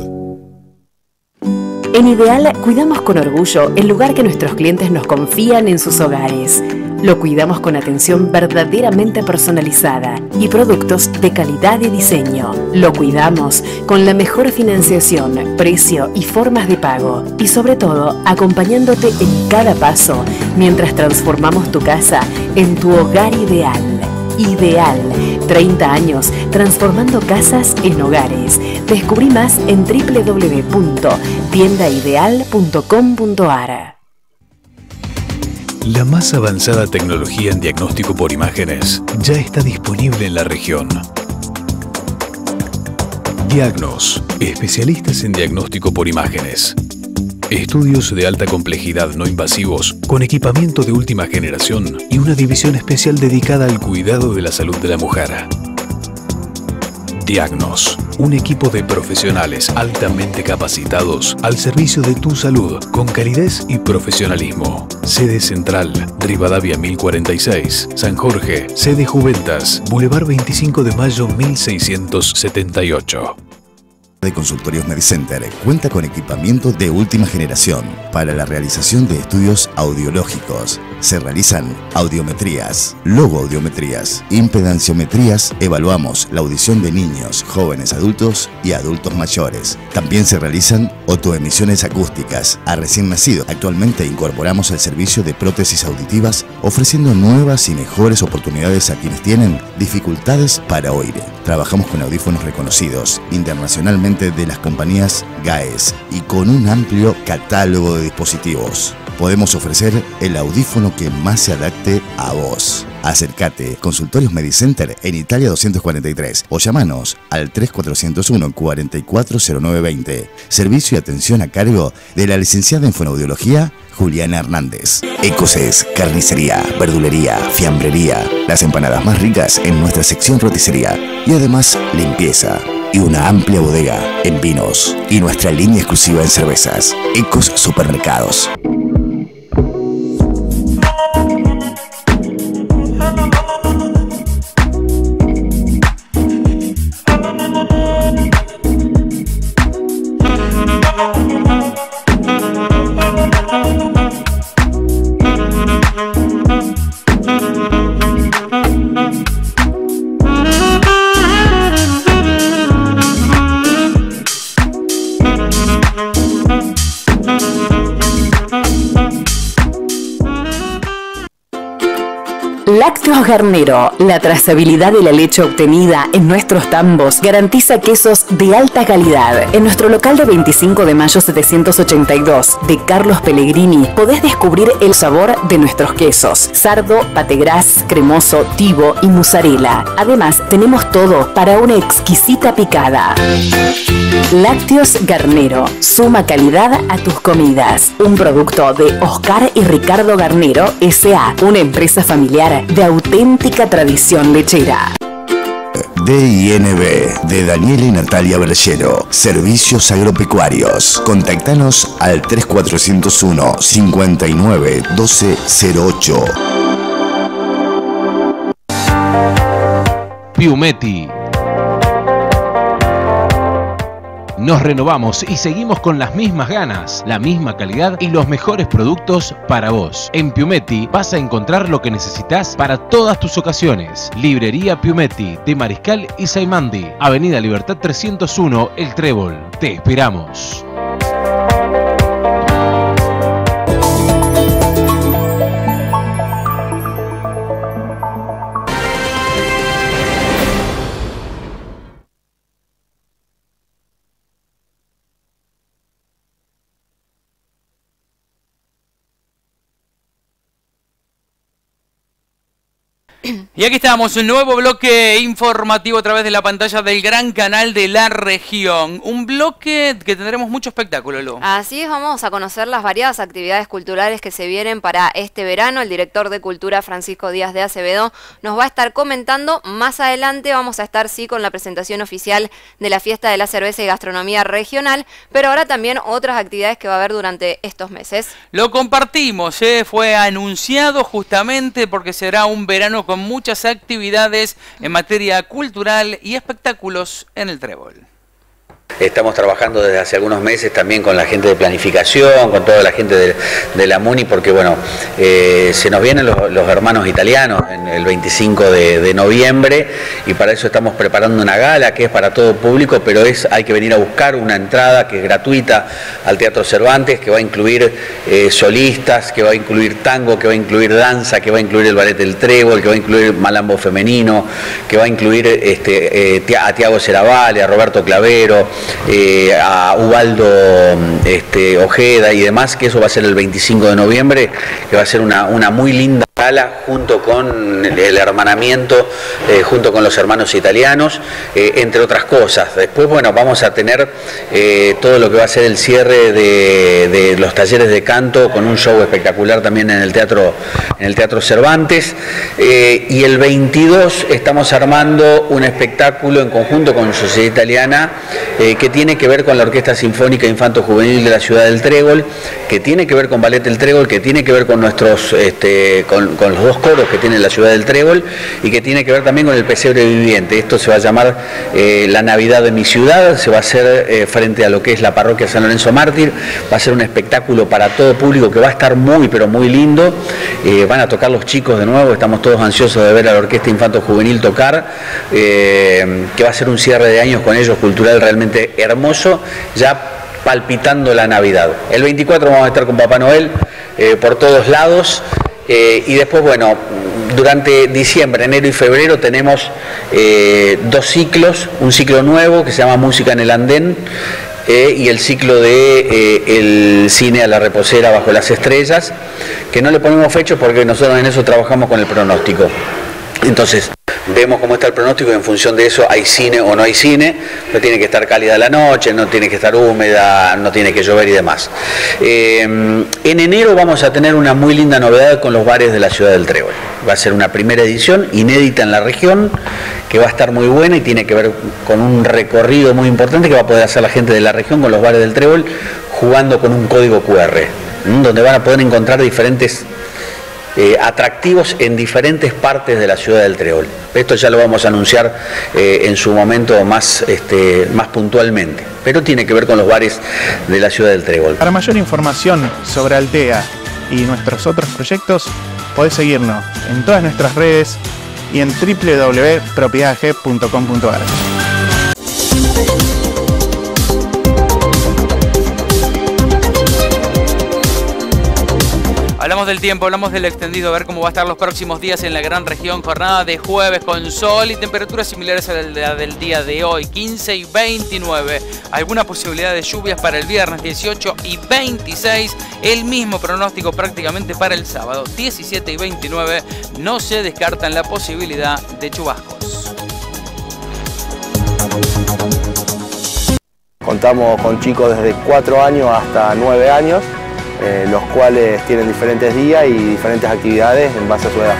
En Ideal cuidamos con orgullo el lugar que nuestros clientes nos confían en sus hogares. Lo cuidamos con atención verdaderamente personalizada y productos de calidad y diseño. Lo cuidamos con la mejor financiación, precio y formas de pago. Y sobre todo, acompañándote en cada paso mientras transformamos tu casa en tu hogar ideal. Ideal. treinta años transformando casas en hogares. Descubrí más en doble u doble u doble u punto tienda ideal punto com punto a r. La más avanzada tecnología en diagnóstico por imágenes ya está disponible en la región. Diagnos, especialistas en diagnóstico por imágenes. Estudios de alta complejidad no invasivos, con equipamiento de última generación y una división especial dedicada al cuidado de la salud de la mujer. Diagnos, un equipo de profesionales altamente capacitados al servicio de tu salud, con calidez y profesionalismo. Sede Central, Rivadavia mil cuarenta y seis, San Jorge, sede Juventas, Boulevard veinticinco de mayo mil seiscientos setenta y ocho. De Consultorios Medicenter cuenta con equipamiento de última generación para la realización de estudios audiológicos. Se realizan audiometrías, logoaudiometrías, impedanciometrías. Evaluamos la audición de niños, jóvenes adultos y adultos mayores. También se realizan otoemisiones acústicas a recién nacidos. Actualmente incorporamos el servicio de prótesis auditivas, ofreciendo nuevas y mejores oportunidades a quienes tienen dificultades para oír. Trabajamos con audífonos reconocidos internacionalmente de las compañías G A E S y con un amplio catálogo de dispositivos. Podemos ofrecer el audífono que más se adapte a vos. Acércate, Consultorios Medicenter en Italia doscientos cuarenta y tres o llamanos al tres cuatro cero uno, cuatro cuatro cero nueve dos cero. Servicio y atención a cargo de la licenciada en Fonoaudiología Juliana Hernández. Ecosés, carnicería, verdulería, fiambrería, las empanadas más ricas en nuestra sección roticería y además limpieza y una amplia bodega en vinos y nuestra línea exclusiva en cervezas. Ecos Supermercados. Lácteos Garnero. La trazabilidad de la leche obtenida en nuestros tambos garantiza quesos de alta calidad. En nuestro local de veinticinco de mayo setecientos ochenta y dos de Carlos Pellegrini podés descubrir el sabor de nuestros quesos: sardo, pategras, cremoso, tivo y mozzarella. Además, tenemos todo para una exquisita picada. Lácteos Garnero. Suma calidad a tus comidas. Un producto de Oscar y Ricardo Garnero S A, una empresa familiar de auténtica tradición lechera. D I N B de Daniela y Natalia Bergero. Servicios agropecuarios. Contactanos al tres cuatrocientos uno, cincuenta y nueve, doce cero ocho. Piumetti. Nos renovamos y seguimos con las mismas ganas, la misma calidad y los mejores productos para vos. En Piumetti vas a encontrar lo que necesitas para todas tus ocasiones. Librería Piumetti de Mariscal y Saimandi, Avenida Libertad trescientos uno, El Trébol. Te esperamos. Y aquí estamos, un nuevo bloque informativo a través de la pantalla del gran canal de la región. Un bloque que tendremos mucho espectáculo, Lu. Así es, vamos a conocer las variadas actividades culturales que se vienen para este verano. El director de Cultura, Francisco Díaz de Acevedo, nos va a estar comentando. Más adelante vamos a estar, sí, con la presentación oficial de la Fiesta de la Cerveza y Gastronomía Regional, pero ahora también otras actividades que va a haber durante estos meses. Lo compartimos, ¿eh? Fue anunciado justamente porque será un verano con muchas actividades en materia cultural y espectáculos en el Trébol. Estamos trabajando desde hace algunos meses también con la gente de planificación, con toda la gente de, de la MUNI, porque bueno, eh, se nos vienen los, los hermanos italianos en el veinticinco de noviembre y para eso estamos preparando una gala que es para todo público, pero es hay que venir a buscar una entrada que es gratuita al Teatro Cervantes, que va a incluir eh, solistas, que va a incluir tango, que va a incluir danza, que va a incluir el ballet del Trébol, que va a incluir malambo femenino, que va a incluir este, eh, a Tiago Ceravale, a Roberto Clavero, Eh, a Ubaldo este, Ojeda y demás, que eso va a ser el veinticinco de noviembre, que va a ser una, una muy linda gala junto con el hermanamiento, eh, junto con los hermanos italianos, eh, entre otras cosas. Después, bueno, vamos a tener eh, todo lo que va a ser el cierre de, de los talleres de canto con un show espectacular también en el Teatro, en el Teatro Cervantes, eh, y el veintidós estamos armando un espectáculo en conjunto con Sociedad Italiana, eh, que tiene que ver con la Orquesta Sinfónica Infanto Juvenil de la Ciudad del Trébol, que tiene que ver con Ballet del Trébol, que tiene que ver con nuestros, este, con, con los dos coros que tiene la Ciudad del Trébol y que tiene que ver también con el pesebre viviente. Esto se va a llamar eh, La Navidad de mi Ciudad, se va a hacer eh, frente a lo que es la parroquia San Lorenzo Mártir, va a ser un espectáculo para todo público que va a estar muy pero muy lindo, eh, van a tocar los chicos de nuevo, estamos todos ansiosos de ver a la Orquesta Infanto Juvenil tocar, eh, que va a ser un cierre de años con ellos cultural realmente hermoso, ya palpitando la Navidad. El veinticuatro vamos a estar con Papá Noel eh, por todos lados, eh, y después, bueno, durante diciembre, enero y febrero tenemos eh, dos ciclos, un ciclo nuevo que se llama Música en el Andén, eh, y el ciclo de eh, el cine a la reposera bajo las estrellas, que no le ponemos fecha porque nosotros en eso trabajamos con el pronóstico. Entonces, vemos cómo está el pronóstico y en función de eso hay cine o no hay cine, no tiene que estar cálida la noche, no tiene que estar húmeda, no tiene que llover y demás. Eh, en enero vamos a tener una muy linda novedad con los bares de la Ciudad del Trébol. Va a ser una primera edición inédita en la región, que va a estar muy buena y tiene que ver con un recorrido muy importante que va a poder hacer la gente de la región con los bares del Trébol, jugando con un código cu erre, donde van a poder encontrar diferentes Eh, atractivos en diferentes partes de la Ciudad del Trébol. Esto ya lo vamos a anunciar eh, en su momento más, este, más puntualmente, pero tiene que ver con los bares de la Ciudad del Trébol. Para mayor información sobre Altea y nuestros otros proyectos, podés seguirnos en todas nuestras redes y en w w w punto propiedad g punto com punto a r. Hablamos hablamos del tiempo, hablamos del extendido, a ver cómo va a estar los próximos días en la gran región. Jornada de jueves con sol y temperaturas similares a la del día de hoy, quince y veintinueve. Alguna posibilidad de lluvias para el viernes, dieciocho y veintiséis. El mismo pronóstico prácticamente para el sábado, diecisiete y veintinueve. No se descartan la posibilidad de chubascos. Contamos con chicos desde cuatro años hasta nueve años, eh, los cuales tienen diferentes días y diferentes actividades en base a su edad.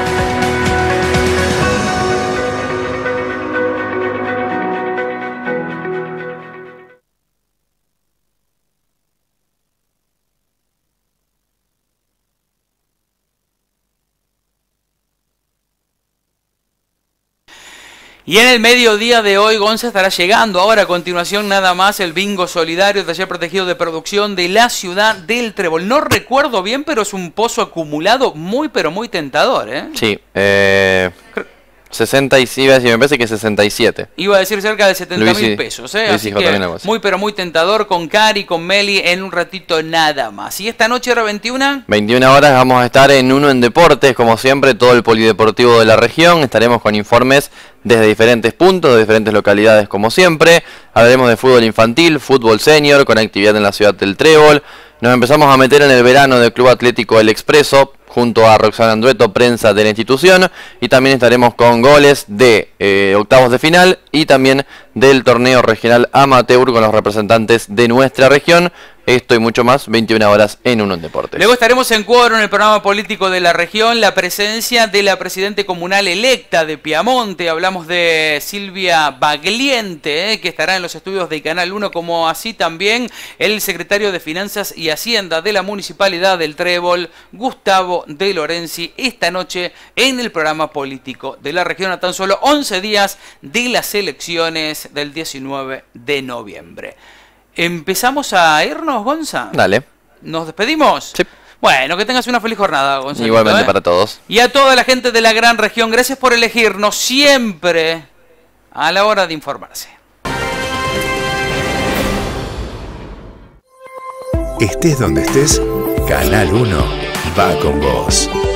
Y en el mediodía de hoy, Gonza, estará llegando ahora a continuación nada más el bingo solidario, taller protegido de producción de la ciudad del Trébol. No recuerdo bien, pero es un pozo acumulado muy, pero muy tentador, ¿eh? Sí, eh, sesenta y siete, me parece que sesenta y siete. Iba a decir cerca de setenta mil pesos, ¿eh? Así que muy, pero muy tentador con Cari, con Meli, en un ratito nada más. ¿Y esta noche, hora veintiuna? veintiuna horas vamos a estar en Uno en Deportes, como siempre, todo el polideportivo de la región. Estaremos con informes desde diferentes puntos, de diferentes localidades como siempre. Hablaremos de fútbol infantil, fútbol senior, con actividad en la ciudad del Trébol. Nos empezamos a meter en el verano del Club Atlético El Expreso, junto a Roxana Andueto, prensa de la institución. Y también estaremos con goles de eh, octavos de final y también del torneo regional amateur con los representantes de nuestra región. Esto y mucho más, veintiuna horas en Uno en Deportes. Luego estaremos en cuadro en el programa político de la región, la presencia de la presidente comunal electa de Piamonte. Hablamos de Silvia Bagliente, eh, que estará en los estudios de Canal uno, como así también el secretario de Finanzas y Hacienda de la Municipalidad del Trébol, Gustavo de Lorenzi, esta noche en el programa político de la región, a tan solo once días de las elecciones del diecinueve de noviembre. ¿Empezamos a irnos, Gonza? Dale. ¿Nos despedimos? Sí. Bueno, que tengas una feliz jornada, Gonzalo. Igualmente ¿eh? para todos. Y a toda la gente de la gran región, gracias por elegirnos siempre a la hora de informarse. Estés donde estés, Canal uno va con vos.